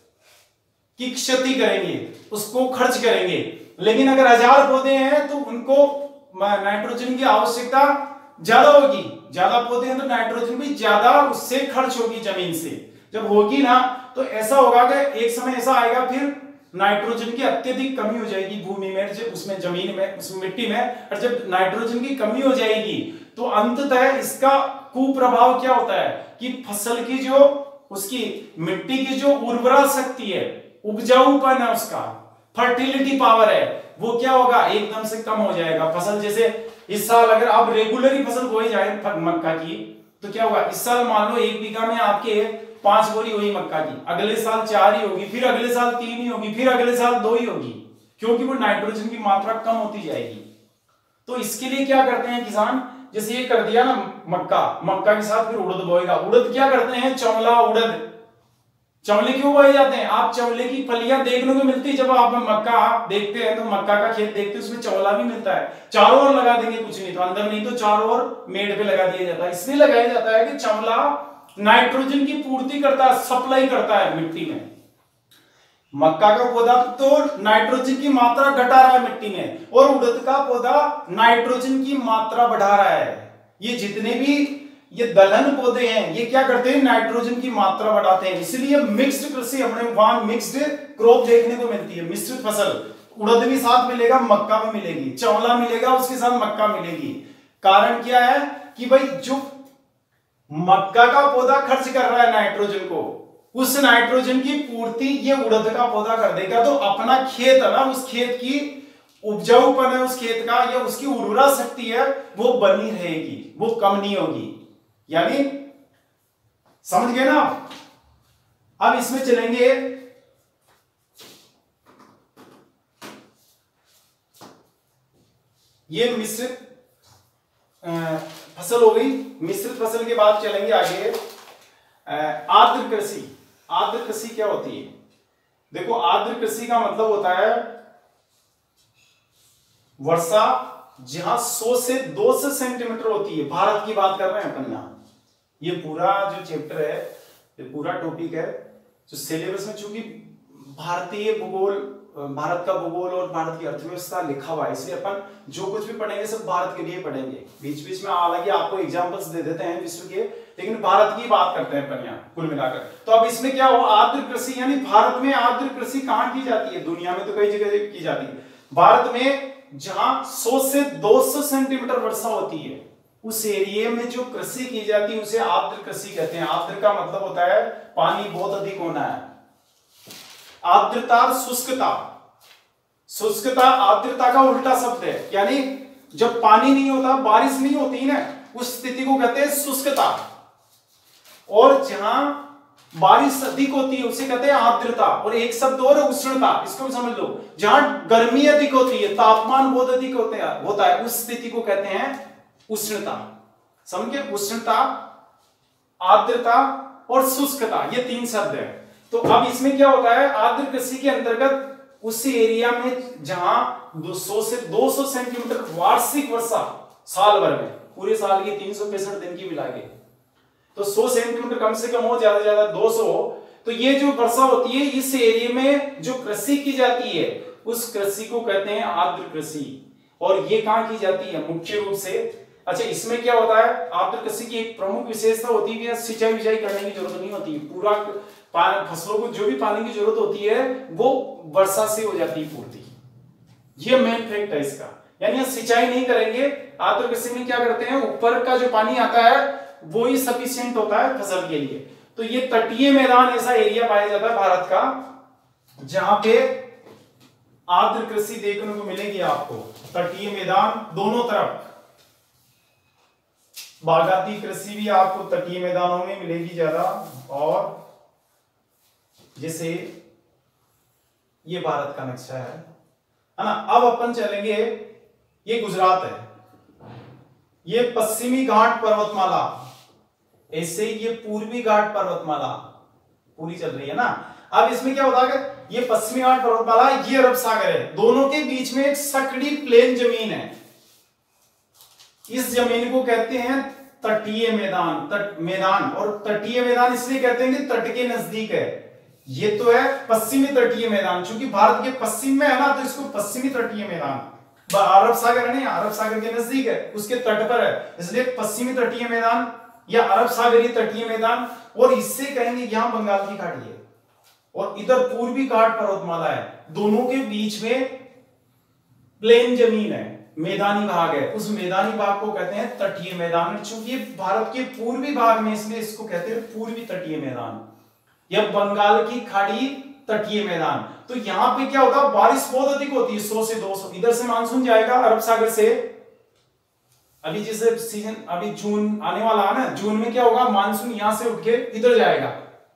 की क्षति करेंगे, उसको खर्च करेंगे। लेकिन अगर 1000 पौधे हैं तो उनको नाइट्रोजन की आवश्यकता ज्यादा होगी, ज्यादा पौधे हैं तो नाइट्रोजन भी ज्यादा उससे खर्च होगी जमीन से। जब होगी ना तो ऐसा होगा कि एक समय ऐसा आएगा फिर नाइट्रोजन की अत्यधिक कमी हो जाएगी भूमि में, जब उसमें जमीन में, उसमें मिट्टी में, और जब नाइट्रोजन की कमी हो जाएगी तो अंततः इसका कुप्रभाव क्या होता है कि फसल की जो उसकी मिट्टी की जो उर्वरा शक्ति है, उपजाऊपन है, उसका फर्टिलिटी पावर है, वो क्या होगा, एकदम से कम हो जाएगा। फसल जैसे इस साल अगर आप रेगुलर फसल बोई जाए मक्का की तो क्या होगा, इस साल मान लो 1 बीघा में आपके 5 बोरी हुई मक्का की, अगले साल 4 ही होगी, फिर अगले साल 3 ही होगी, फिर अगले साल 2 ही होगी, क्योंकि वो नाइट्रोजन की मात्रा कम होती जाएगी। तो इसके लिए क्या करते हैं किसान, जैसे ये कर दिया ना मक्का, मक्का के साथ फिर उड़द बोएगा। उड़द क्या करते हैं, चौला उड़द, चवले क्यों बोए जाते हैं, आप चवले की फलियां देखने को मिलती है, जब आप मक्का देखते हैं तो मक्का का खेत देखते हैं उसमें चवला भी मिलता है, चारों ओर लगा देंगे, कुछ नहीं तो अंदर नहीं तो चारों ओर मेड़ पे लगा दिया जाता है। इसलिए लगाया जाता है कि चवला नाइट्रोजन की पूर्ति करता है, सप्लाई करता है मिट्टी में। मक्का का पौधा तो नाइट्रोजन की मात्रा घटा रहा है मिट्टी में, और उड़द का पौधा नाइट्रोजन की मात्रा बढ़ा रहा है। ये जितने भी ये दलहन पौधे हैं ये क्या करते हैं, नाइट्रोजन की मात्रा बढ़ाते हैं। इसलिए मिक्स्ड कृषि, हमने वहां मिक्स्ड क्रॉप देखने को मिलती है, मिश्रित फसल। उड़द भी साथ मिलेगा, मक्का भी मिलेगी, चौला मिलेगा, उसके साथ मक्का मिलेगी। कारण क्या है कि भाई जो मक्का का पौधा खर्च कर रहा है नाइट्रोजन को, उस नाइट्रोजन की पूर्ति ये उड़द का पौधा कर देगा। तो अपना खेत है ना, उस खेत की उपजाऊपन है उस खेत का, या उसकी उर्वरा शक्ति है वो बनी रहेगी, वो कम नहीं होगी। यानी समझ गए ना आप। अब इसमें चलेंगे, ये मिश्रित फसल हो गई। मिश्रित फसल के बाद चलेंगे आगे आर्द्र कृषि। आर्द्र कृषि क्या होती है, देखो आर्द्र कृषि का मतलब होता है वर्षा जहां 100 से 200 सेंटीमीटर होती है। भारत की बात कर रहे हैं अपन यहां, ये पूरा जो चैप्टर है, ये पूरा टॉपिक है जो सिलेबस में, चूंकि भारतीय भूगोल, भारत का भूगोल और भारत की अर्थव्यवस्था लिखा हुआ है, इसलिए अपन जो कुछ भी पढ़ेंगे सब भारत के लिए पढ़ेंगे। बीच बीच में हालांकि आपको एग्जांपल्स दे देते हैं विश्व के, लेकिन भारत की बात करते हैं अपन यहाँ कुल मिलाकर। तो अब इसमें क्या हुआ, आर्द्र कृषि, यानी भारत में आर्द्र कृषि कहाँ की जाती है, दुनिया में तो कई जगह की जाती है। भारत में जहां 100 से 200 सेंटीमीटर वर्षा होती है, उस एरिया में जो कृषि की जाती है उसे आर्द्र कृषि कहते हैं। आर्द्र का मतलब होता है पानी बहुत अधिक होना है। आर्द्रता, शुष्कता, शुष्कता आर्द्रता का उल्टा शब्द है, यानी जब पानी नहीं होता, बारिश नहीं होती ना, उस स्थिति को कहते हैं शुष्कता। और जहां बारिश अधिक होती है उसे कहते हैं आर्द्रता। और एक शब्द और है उष्णता, इसको भी समझ लो। जहां गर्मी अधिक होती है, तापमान बहुत अधिक होता है, उस स्थिति को कहते हैं उष्णता। समझ गए? उष्णता, आर्द्रता और शुष्कता, ये तीन शब्द है। तो अब इसमें क्या होता है, आर्द्र कृषि के अंतर्गत उस एरिया में जहां 200 से 200 सेंटीमीटर वार्षिक वर्षा साल भर में, पूरे साल के 365 दिन की मिला के, तो 100 सेंटीमीटर कम से कम हो, ज्यादा से ज्यादा 200 हो, तो ये जो वर्षा होती है इस एरिया में जो कृषि की जाती है उस कृषि को कहते हैं आर्द्र कृषि। और ये कहां की जाती है मुख्य रूप से? अच्छा, इसमें क्या होता है, आर्द्र कृषि की एक प्रमुख विशेषता होती है कि सिंचाई विचाई करने की जरूरत नहीं होती। पूरा फसलों को जो भी पानी की जरूरत होती है वो वर्षा से हो जाती है पूर्ति। ये मेन फैक्ट है इसका, यानी सिंचाई नहीं करेंगे। आर्द्र कृषि में क्या करते हैं, ऊपर का जो पानी आता है वो ही सफिशिएंट होता है फसल के लिए। तो ये तटीय मैदान ऐसा एरिया पाया जाता है भारत का जहां पे आर्द्र कृषि देखने को मिलेगी आपको। तटीय मैदान दोनों तरफ, बागाती कृषि भी आपको तटीय मैदानों में मिलेगी ज्यादा। और जैसे ये भारत का नक्शा है ना। अब अपन चलेंगे, ये गुजरात है, ये पश्चिमी घाट पर्वतमाला, ऐसे ये पूर्वी घाट पर्वतमाला पूरी चल रही है ना। अब इसमें क्या होता है, ये पश्चिमी घाट पर्वतमाला, ये अरब सागर है, दोनों के बीच में एक सकड़ी प्लेन जमीन है। इस जमीन को कहते हैं तटीय मैदान। मैदान और तटीय मैदान इसलिए कहते हैं कि तट के नजदीक है। ये तो है पश्चिमी तटीय मैदान, क्योंकि भारत के पश्चिम में है ना, तो इसको पश्चिमी तटीय मैदान। अरब सागर है नहीं, अरब सागर के नजदीक है, उसके तट पर है, इसलिए पश्चिमी तटीय मैदान या अरब सागरीय तटीय मैदान। और इससे कहेंगे यहां बंगाल की खाड़ी है और इधर पूर्वी घाट पर्वतमाला है, दोनों के बीच में प्लेन जमीन है, मैदानी भाग है। उस मैदानी भाग को कहते हैं तटीय मैदान। चूंकि भारत के पूर्वी भाग में, इसलिए इसको कहते हैं पूर्वी तटीय मैदान या बंगाल की खाड़ी तटीय मैदान। तो यहां पे क्या होता है, बारिश बहुत अधिक होती है, 100 से 200। इधर से मानसून जाएगा अरब सागर से। अभी जैसे सीजन, अभी जून आने वाला है ना, जून में क्या होगा, मानसून यहां से उठ के इधर जाएगा,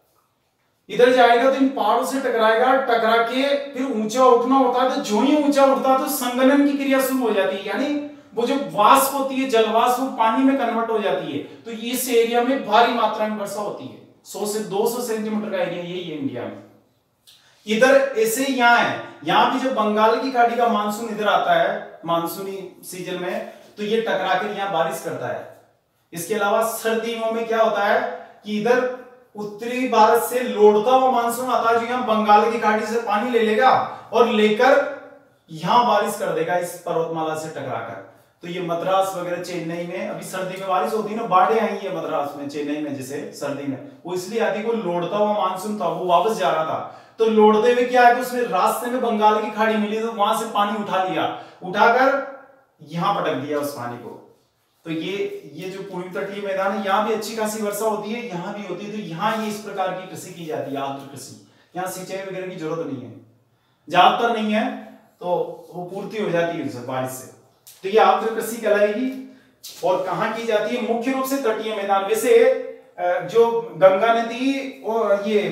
इधर जाएगा तो इन पहाड़ों से टकराएगा, टकरा के फिर ऊंचा उठना होता है। तो जो ही ऊंचा उठता है तो संघनन की क्रिया शुरू हो जाती है, यानी वो जो वाष्प होती है, जलवाष्प, वो पानी में कन्वर्ट हो जाती है। तो इस एरिया में भारी मात्रा में वर्षा होती है। 100 से 200 सेंटीमीटर का एरिया यही है इंडिया में। इधर ऐसे यहां है, यहां भी जब बंगाल की खाड़ी का मानसून इधर आता है मानसूनी सीजन में, तो ये टकरा कर यहां बारिश करता है। इसके अलावा सर्दियों में क्या होता है कि इधर उत्तरी भारत से लौटता हुआ मानसून आता है, जो यहां बंगाल की खाड़ी से पानी ले लेगा और लेकर यहां बारिश कर देगा इस पर्वतमाला से टकराकर। तो ये मद्रास वगैरह, चेन्नई में अभी सर्दी में बारिश होती है ना, बाढ़ें आई है मद्रास में, चेन्नई में जैसे सर्दी में, वो इसलिए आती है, वो लौटता हुआ मानसून था, वो वापस जा रहा था। तो लौटते हुए क्या है कि उसने रास्ते में बंगाल की खाड़ी मिली, तो वहां से पानी उठा लिया, उठाकर यहां पटक दिया उस पानी को। तो ये जो पूर्वी तटीय मैदान है, यहाँ भी अच्छी खासी वर्षा होती है, यहाँ भी होती है। तो यहाँ ये इस प्रकार की कृषि की जाती है, आर्द्र कृषि। यहाँ सिंचाई वगैरह की जरूरत नहीं है, ज्यादातर नहीं है, तो वो पूर्ति हो जाती है बारिश से। तो ये आर्द्र कृषि कहलाएगी। और कहाँ की जाती है, मुख्य रूप से तटीय मैदान। वैसे जो गंगा नदी और ये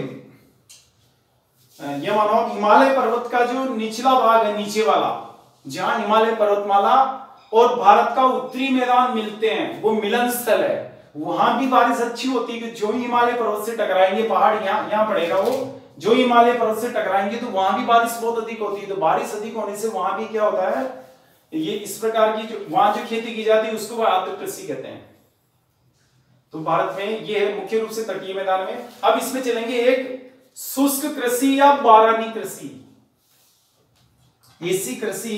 मानो हिमालय पर्वत का जो निचला भाग है, नीचे वाला, जहां हिमालय पर्वतमाला और भारत का उत्तरी मैदान मिलते हैं, वो मिलन स्थल है, वहां भी बारिश अच्छी होती है। कि जो हिमालय पर्वत से टकराएंगे, पहाड़ यहाँ पड़ेगा, वो जो हिमालय पर्वत से टकराएंगे तो वहां भी बारिश बहुत अधिक होती है। तो बारिश अधिक होने से वहां भी क्या होता है, ये इस प्रकार की जो वहां जो खेती की जाती है उसको आर्द्र कृषि कहते हैं। तो भारत में ये है मुख्य रूप से तटीय मैदान में। अब इसमें चलेंगे एक शुष्क कृषि या बारानी कृषि। ऐसी कृषि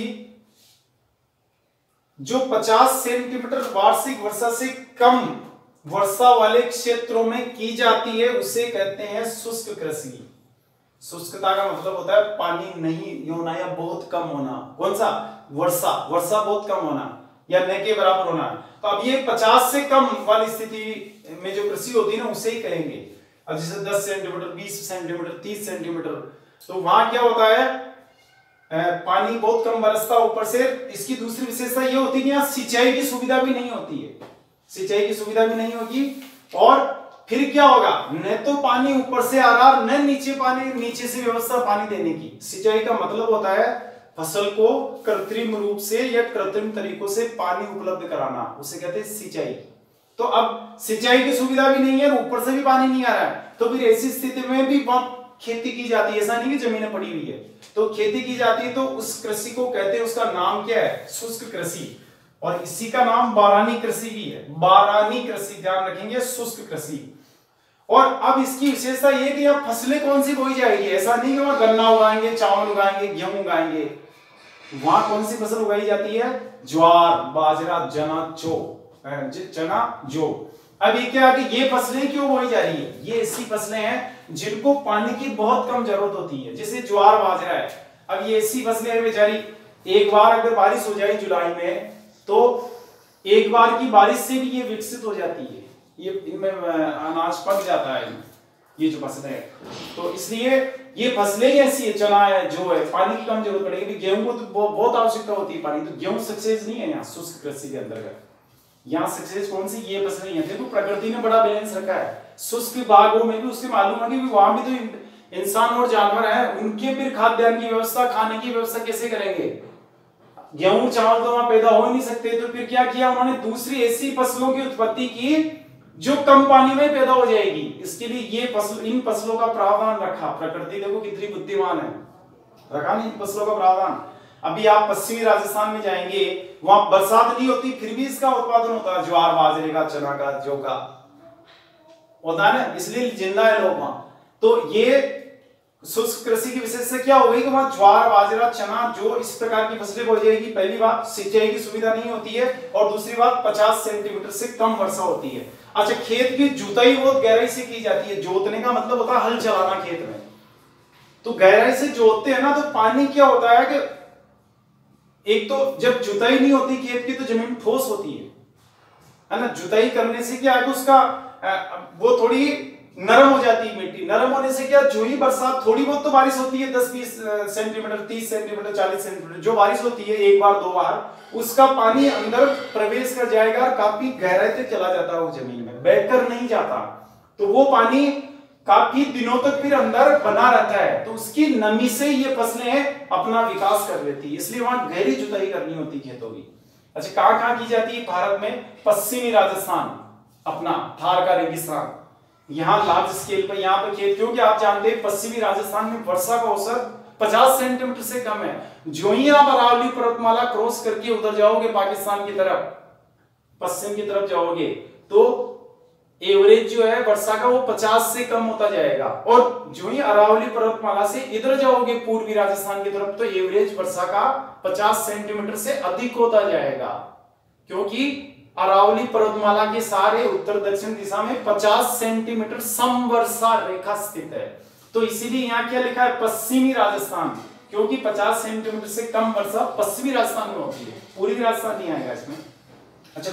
जो 50 सेंटीमीटर वार्षिक वर्षा से कम वर्षा वाले क्षेत्रों में की जाती है, उसे कहते हैं शुष्क कृषि। शुष्कता का मतलब होता है पानी नहीं होना या बहुत कम होना। कौन सा, वर्षा बहुत कम होना या न के बराबर होना। तो अब ये 50 से कम वाली स्थिति में जो कृषि होती है ना, उसे ही कहेंगे। अब जैसे 10 सेंटीमीटर, 20 सेंटीमीटर, 30 सेंटीमीटर, तो वहां क्या होता है पानी बहुत कम बरसता ऊपर से। इसकी दूसरी विशेषता ये होती है कि यहाँ सिंचाई की सुविधा भी नहीं होती है, सिंचाई की सुविधा भी नहीं होगी। और फिर क्या होगा, न तो पानी ऊपर से आ रहा, न नीचे पानी, नीचे से व्यवस्था पानी देने की। सिंचाई का मतलब होता है फसल को कृत्रिम रूप से या कृत्रिम तरीकों से पानी उपलब्ध कराना, उसे कहते हैं सिंचाई। तो अब सिंचाई की सुविधा भी नहीं है, ऊपर से भी पानी नहीं आ रहा है, तो फिर ऐसी स्थिति में भी वहां खेती की जाती है। ऐसा नहीं कि जमीनें पड़ी हुई है, तो खेती की जाती है। तो उस कृषि को कहते हैं, उसका नाम क्या है, शुष्क कृषि। और इसी का नाम बारानी कृषि भी है, बारानी कृषि, ध्यान रखेंगे, शुष्क कृषि। और अब इसकी विशेषता ये कि यहाँ फसलें कौन सी बोई जाएगी, ऐसा नहीं कि वहां गन्ना उगाएंगे, चावल उगाएंगे, गेहूं उगाएंगे। वहां कौन सी फसल उगाई जाती है, ज्वार, बाजरा, चना, जौ। अब ये क्या है कि ये फसलें क्यों बोई जा रही है, ये ऐसी फसलें हैं जिनको पानी की बहुत कम जरूरत होती है, जैसे ज्वार, बाजरा है। अब ये ऐसी फसलें हैं बेचारी, एक बार अगर बारिश हो जाए जुलाई में, तो एक बार की बारिश से भी ये विकसित हो जाती है, ये इनमें अनाज पक जाता है, ये जो फसलें है। तो इसलिए ये फसलें ही ऐसी है, चना है, जो है, पानी की कम जरूरत पड़ेगी। गेहूं को तो बहुत आवश्यकता होती है पानी, तो गेहूं सक्सेस नहीं है यहाँ शुष्क कृषि के अंतर्गत। यहाँ सक्सेस कौन सी, ये फसलें हैं। देखो प्रकृति ने बड़ा बैलेंस रखा है, शुष्क भागों में भी उससे मालूम है कि वहां भी तो इंसान और जानवर है, उनके फिर खाद्यान्न की व्यवस्था, खाने की व्यवस्था कैसे करेंगे। गेहूं चावल तो वहां पैदा हो ही नहीं सकते, तो फिर क्या किया उन्होंने, दूसरी ऐसी फसलों की उत्पत्ति की जो कम पानी में पैदा हो जाएगी। इसके लिए ये फसल, इन फसलों का प्रावधान रखा प्रकृति। देखो कितनी बुद्धिमान है, रखा नहीं इन फसलों का प्रावधान। अभी आप पश्चिमी राजस्थान में जाएंगे, वहां बरसात नहीं होती, फिर भी इसका उत्पादन होता है, ज्वार, बाजरे का, चना का, जौ का होता है ना, इसलिए जिंदा है लोग वहां। तो ये शुष्क कृषि की विशेषता क्या हो गई कि वहां ज्वार, बाजरा, चना, जो इस प्रकार की फसलें बोई जाएगी। पहली बात, सिंचाई की सुविधा नहीं होती है, और दूसरी बात 50 सेंटीमीटर से कम वर्षा होती है। अच्छा, खेत की जुताई बहुत गहराई से की जाती है। जोतने का मतलब होता है हल चलाना खेत में, तो गहराई से जोतते हैं ना, तो पानी क्या होता है कि एक तो जब जुताई नहीं होती खेत की, तो जमीन ठोस होती है ना। जुताई करने से क्या है कि उसका वो थोड़ी नरम हो जाती है मिट्टी। नरम होने से क्या, जो ही बरसात, थोड़ी बहुत तो बारिश होती है, 10-20 सेंटीमीटर, 30 सेंटीमीटर, 40 सेंटीमीटर जो बारिश होती है, एक बार दो बार, उसका पानी अंदर प्रवेश कर जाएगा और काफी गहराई तक चला जाता है वो जमीन में, बहकर नहीं जाता। तो वो पानी काफी दिनों तक फिर अंदर बना रहता है, तो उसकी नमी से ये फसलें अपना विकास कर लेती है। इसलिए वहां गहरी जुताई करनी होती है खेतों की। अच्छा, कहां की जाती है भारत में, पश्चिमी राजस्थान, अपना थार का रेगिस्तान, यहाँ लार्ज स्केल पर यहाँ पे खेत, क्योंकि आप जानते हैं पश्चिमी राजस्थान में वर्षा का औसत 50 सेंटीमीटर से कम है। जो ही आप अरावली पर्वतमाला क्रॉस करके उधर जाओगे पाकिस्तान की तरफ, पश्चिम की तरफ जाओगे, तो एवरेज जो है वर्षा का वो 50 से कम होता जाएगा। और जो ही अरावली पर्वतमाला से इधर जाओगे पूर्वी राजस्थान की तरफ, तो एवरेज वर्षा का 50 सेंटीमीटर से अधिक होता जाएगा, क्योंकि अरावली पर्वतमाला के सारे उत्तर दक्षिण दिशा में 50 सेंटीमीटर समवर्षा रेखा स्थित है। तो इसीलिए यहाँ क्या लिखा है, पश्चिमी राजस्थान, क्योंकि 50 सेंटीमीटर से कम वर्षा पश्चिमी राजस्थान में होती है, पूर्वी राजस्थान नहीं आएगा इसमें। अच्छा,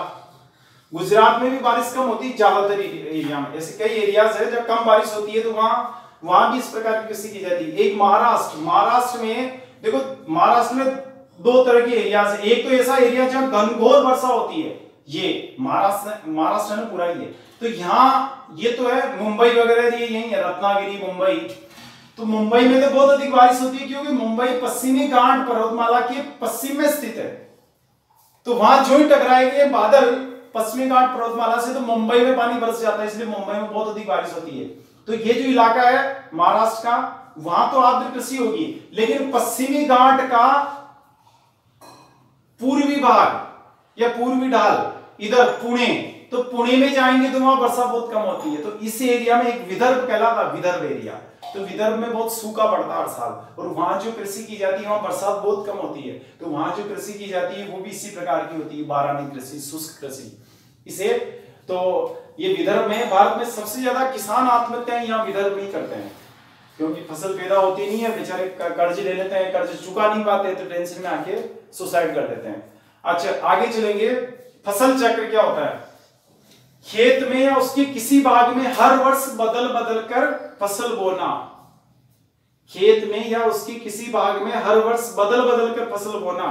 गुजरात में भी बारिश कम होती है ज्यादातर एरिया में। ऐसे कई एरियाज है जब कम बारिश होती है, तो वहां भी इस प्रकार की कृषि की जाती है। एक महाराष्ट्र में देखो, महाराष्ट्र में दो तरह के एरियाज है। एक तो ऐसा एरिया जहां घनघोर वर्षा होती है, ये महाराष्ट्र में पूरा ही है। तो यहाँ ये तो है मुंबई वगैरह, ये यही है, रत्नागिरी, मुंबई। तो मुंबई में तो बहुत अधिक बारिश होती है, क्योंकि मुंबई पश्चिमी घाट पर्वतमाला के पश्चिम में स्थित है। तो वहां जो ही टकराएंगे बादल पश्चिमी घाट पर्वतमाला से, तो मुंबई में पानी बरस जाता है, इसलिए मुंबई में बहुत अधिक बारिश होती है। तो ये जो इलाका है महाराष्ट्र का, वहां तो आर्द्र कृषि होगी, लेकिन पश्चिमी घाट का पूर्वी भाग या पूर्वी ढाल, इधर पुणे, तो पुणे में जाएंगे तो वहां वर्षा बहुत कम होती है। तो इस एरिया में एक विदर्भ कहलाता है, विदर्भ एरिया। तो विदर्भ में बहुत सूखा पड़ता है हर साल, और वहां जो कृषि की जाती है वहां बरसात बहुत कम होती है। तो वहां जो कृषि की जाती है वो भी इसी प्रकार की होती है, बारानी कृषि, शुष्क कृषि। इसे तो ये विदर्भ में, भारत में सबसे ज्यादा किसान आत्महत्याएं यहाँ विदर्भ में ही करते हैं, क्योंकि फसल पैदा होती नहीं है, बेचारे कर्ज ले लेते हैं, कर्ज चुका नहीं पाते, तो टेंशन में आके सुसाइड कर देते हैं। अच्छा, आगे चलेंगे। फसल चक्र क्या होता है, खेत में या उसके किसी भाग में हर वर्ष बदल बदल कर फसल बोना, खेत में या उसकी किसी भाग में हर वर्ष बदल बदल कर फसल बोना।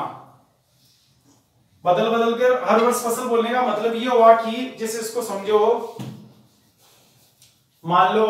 बदल बदल कर हर वर्ष फसल बोलने का मतलब ये हुआ कि जैसे इसको समझो, मान लो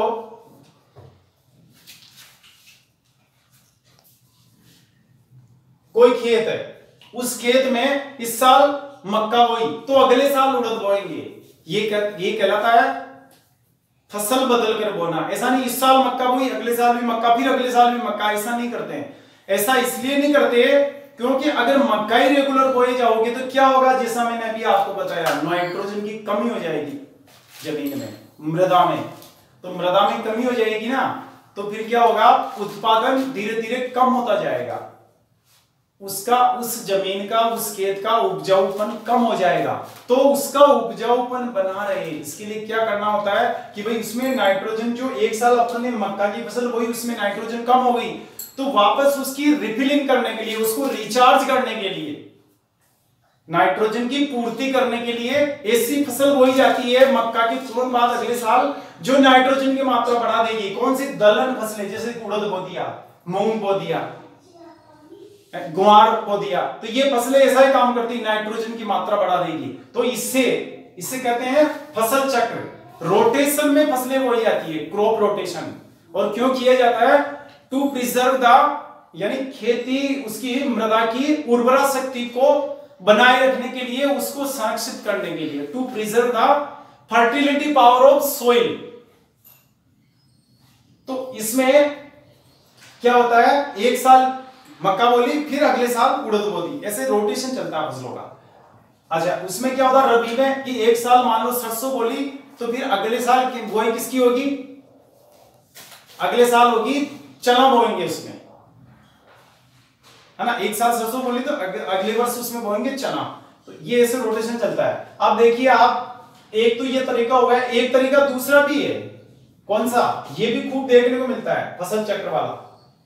कोई खेत है, उस खेत में इस साल मक्का बोई तो अगले साल उड़द बोएंगे, ये कहलाता है फसल बदल कर बोना। ऐसा नहीं इस साल मक्का बोई अगले साल भी मक्का, फिर अगले साल भी मक्का, ऐसा नहीं करते हैं। ऐसा इसलिए नहीं करते क्योंकि अगर मक्का ही रेगुलर बोए जाओगे तो क्या होगा, जैसा मैंने अभी आपको बताया, नाइट्रोजन की कमी हो जाएगी जमीन में, मृदा में। तो मृदा में कमी हो जाएगी ना, तो फिर क्या होगा, उत्पादन धीरे धीरे कम होता जाएगा, उसका उस जमीन का उस खेत का उपजाऊपन कम हो जाएगा। तो उसका उपजाऊपन बना रहे इसके लिए क्या करना होता है कि भाई उसमें नाइट्रोजन, जो एक साल अपने मक्का की फसल बोई उसमें नाइट्रोजन कम हो गई, तो वापस उसकी रिफिलिंग करने के लिए, उसको रिचार्ज करने के लिए, नाइट्रोजन की पूर्ति करने के लिए ऐसी फसल बोई जाती है मक्का के तुरंत बाद अगले साल, जो नाइट्रोजन की मात्रा बढ़ा देगी। कौन सी? दलहन फसलें, जैसे उड़द बो दिया, मूंग बो दिया, ग्वार बो दिया, तो ये फसलें ऐसा ही काम करती, नाइट्रोजन की मात्रा बढ़ा देगी। तो इससे कहते हैं फसल चक्र, रोटेशन में फसलें बोई जाती है, क्रॉप रोटेशन। और क्यों किया जाता है? टू प्रिजर्व द, यानी खेती उसकी मृदा की उर्वरा शक्ति को बनाए रखने के लिए, उसको संरक्षित करने के लिए, to preserve the fertility power of soil. तो इसमें क्या होता है, एक साल मक्का बोली फिर अगले साल उड़द बो दी, ऐसे रोटेशन चलता है फसलों का। अच्छा, उसमें क्या होता है रबी में कि एक साल मान लो सरसों बोली तो फिर अगले साल की बुआई किसकी होगी, अगले साल होगी चना बोएंगे उसमें, है ना। एक साल सरसों बोली तो अगले वर्ष उसमें बोएंगे चना। तो ये ऐसे रोटेशन चलता है। अब देखिए आप, एक तो ये तरीका हो गया, एक तरीका दूसरा भी है। कौन सा? ये भी खूब देखने को मिलता है फसल चक्र वाला।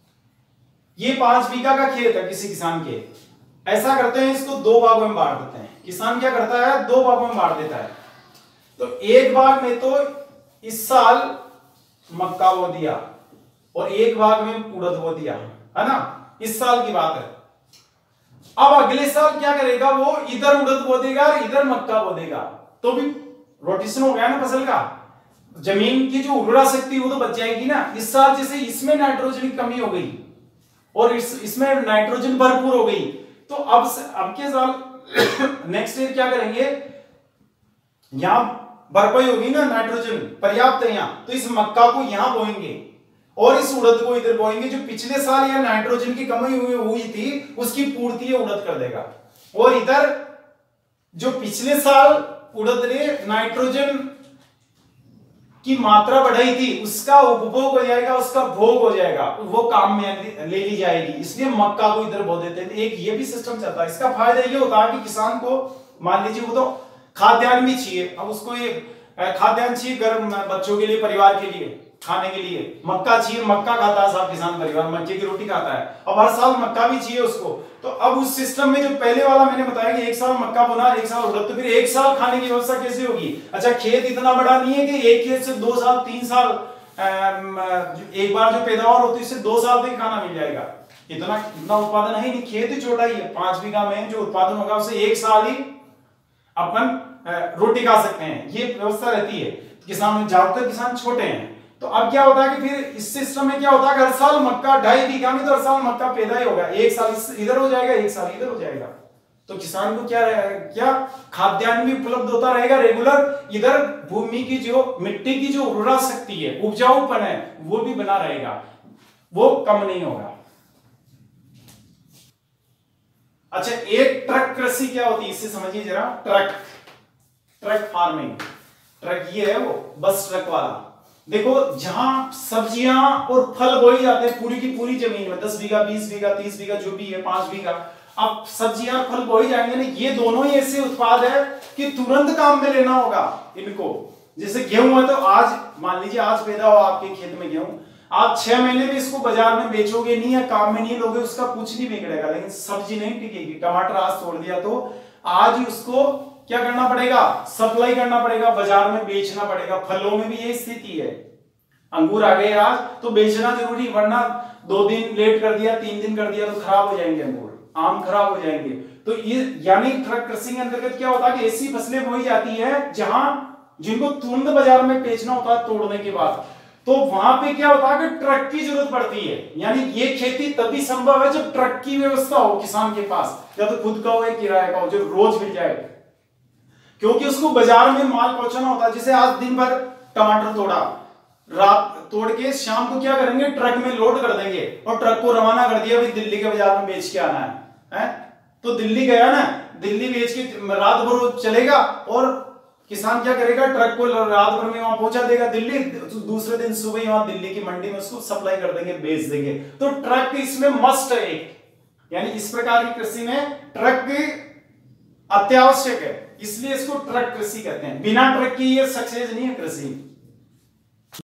ये 5 बीघा का खेत है किसी किसान के, ऐसा करते हैं इसको 2 भागों में बांट देते हैं। किसान क्या करता है, 2 भागों में बांट देता है। तो एक भाग में तो इस साल मक्का बो दिया और एक भाग में उड़द बो दिया, है ना, इस साल की बात है। अब अगले साल क्या करेगा, वो इधर उड़द बो देगा और इधर मक्का बो देगा, तो भी रोटेशन हो गया ना फसल का। जमीन की जो उर्वरा शक्ति वो तो बच जाएगी ना। इस साल जैसे इसमें नाइट्रोजन की कमी हो गई और इसमें नाइट्रोजन भरपूर हो गई, तो अब के साल नेक्स्ट ईयर क्या करेंगे, यहां भरपाई होगी ना, नाइट्रोजन पर्याप्त है यहां, तो इस मक्का को यहां बोएंगे और इस उड़द को इधर बोएंगे। जो पिछले साल या नाइट्रोजन की कमी हुई थी उसकी पूर्ति ये उड़द कर देगा। और इधर जो पिछले साल उड़द ने नाइट्रोजन की मात्रा बढ़ाई थी उसका उपभोग हो जाएगा, उसका भोग हो जाएगा, वो काम में ले ली जाएगी, इसलिए मक्का को इधर बो देते हैं। एक ये भी सिस्टम चलता है। इसका फायदा ये होता है कि किसान को, मान लीजिए वो तो खाद्यान्न भी चाहिए, अब उसको ये खाद्यान्न चाहिए गर्म बच्चों के लिए, परिवार के लिए खाने के लिए, मक्का चाहिए, मक्का खाता है सब किसान परिवार, मक्के की रोटी खाता है, अब हर साल मक्का भी चाहिए उसको। तो अब उस सिस्टम में जो पहले वाला मैंने बताया कि एक साल मक्का बोना, एक साल उड़द, तो फिर एक साल खाने की व्यवस्था कैसे होगी? अच्छा, खेत इतना बड़ा नहीं है कि एक खेत से 2 साल 3 साल एक बार जो पैदावार होती है इससे 2 साल तक खाना मिल जाएगा, इतना उत्पादन है नहीं, खेत ही छोटा ही है। 5 बीघा में जो उत्पादन होगा उससे 1 साल ही अपन रोटी खा सकते हैं, ये व्यवस्था रहती है। किसान, ज्यादातर किसान छोटे हैं। तो अब क्या होता है कि फिर इस सिस्टम में क्या होता है, हर साल मक्का 2.5 बीघा में तो हर साल मक्का पैदा ही होगा, एक साल इधर हो जाएगा, एक साल इधर हो जाएगा। तो किसान को क्या खाद्यान्न भी उपलब्ध होता रहेगा रेगुलर, इधर भूमि की जो मिट्टी की जो उर्वरा शक्ति है, उपजाऊपन है, वो भी बना रहेगा, वो कम नहीं होगा। अच्छा, एक ट्रक कृषि क्या होती है इससे समझिए जरा। ट्रक फार्मिंग, ट्रक ये है वो बस ट्रक वाला। देखो, जहां सब्जियां और फल बोई जाते हैं पूरी की पूरी जमीन में, 10 बीघा 20 बीघा 30 बीघा जो भी है, 5 बीघा, अब सब्जियां फल बोई जाएंगे ना, ये दोनों ही ऐसे उत्पाद है कि तुरंत काम में लेना होगा इनको। जैसे गेहूं है तो आज मान लीजिए आज पैदा हो आपके खेत में गेहूं, आप 6 महीने में इसको बाजार में बेचोगे नहीं या काम में नहीं लोगे, उसका कुछ नहीं बिगड़ेगा, लेकिन सब्जी नहीं टिकेगी। टमाटर आज तोड़ दिया तो आज ही उसको क्या करना पड़ेगा, सप्लाई करना पड़ेगा, बाजार में बेचना पड़ेगा। फलों में भी यही स्थिति है। अंगूर आ गए आज तो बेचना जरूरी, वरना 2 दिन लेट कर दिया, 3 दिन कर दिया तो खराब हो जाएंगे अंगूर, आम खराब हो जाएंगे। तो ये यानी ट्रक कृषि के अंतर्गत क्या होता है कि ऐसी फसलें बोई जाती है जहां जिनको तुरंत बाजार में बेचना होता है तोड़ने के बाद, तो वहां पे क्या होता है कि ट्रक की जरूरत पड़ती है। यानी ये खेती तभी संभव है जब ट्रक की व्यवस्था हो किसान के पास, या तो खुद का हो या किराए का हो, जो रोज मिल जाए, क्योंकि उसको बाजार में माल पहुंचाना होता है। जैसे आज दिन भर टमाटर तोड़ा, रात तोड़ के शाम को क्या करेंगे, ट्रक में लोड कर देंगे और ट्रक को रवाना कर दिया, भाई दिल्ली के बाजार में बेच के आना है? तो दिल्ली गया ना, दिल्ली बेच के रात भर चलेगा और किसान क्या करेगा, ट्रक को रात भर में वहां पहुंचा देगा दिल्ली, दूसरे दिन सुबह वहां दिल्ली की मंडी में उसको सप्लाई कर देंगे, बेच देंगे। तो ट्रक इसमें मस्ट है एक, यानी इस प्रकार की कृषि में ट्रक अत्यावश्यक है, इसलिए इसको ट्रक कृषि कहते हैं। बिना ट्रक की ये सक्सेस नहीं है कृषि।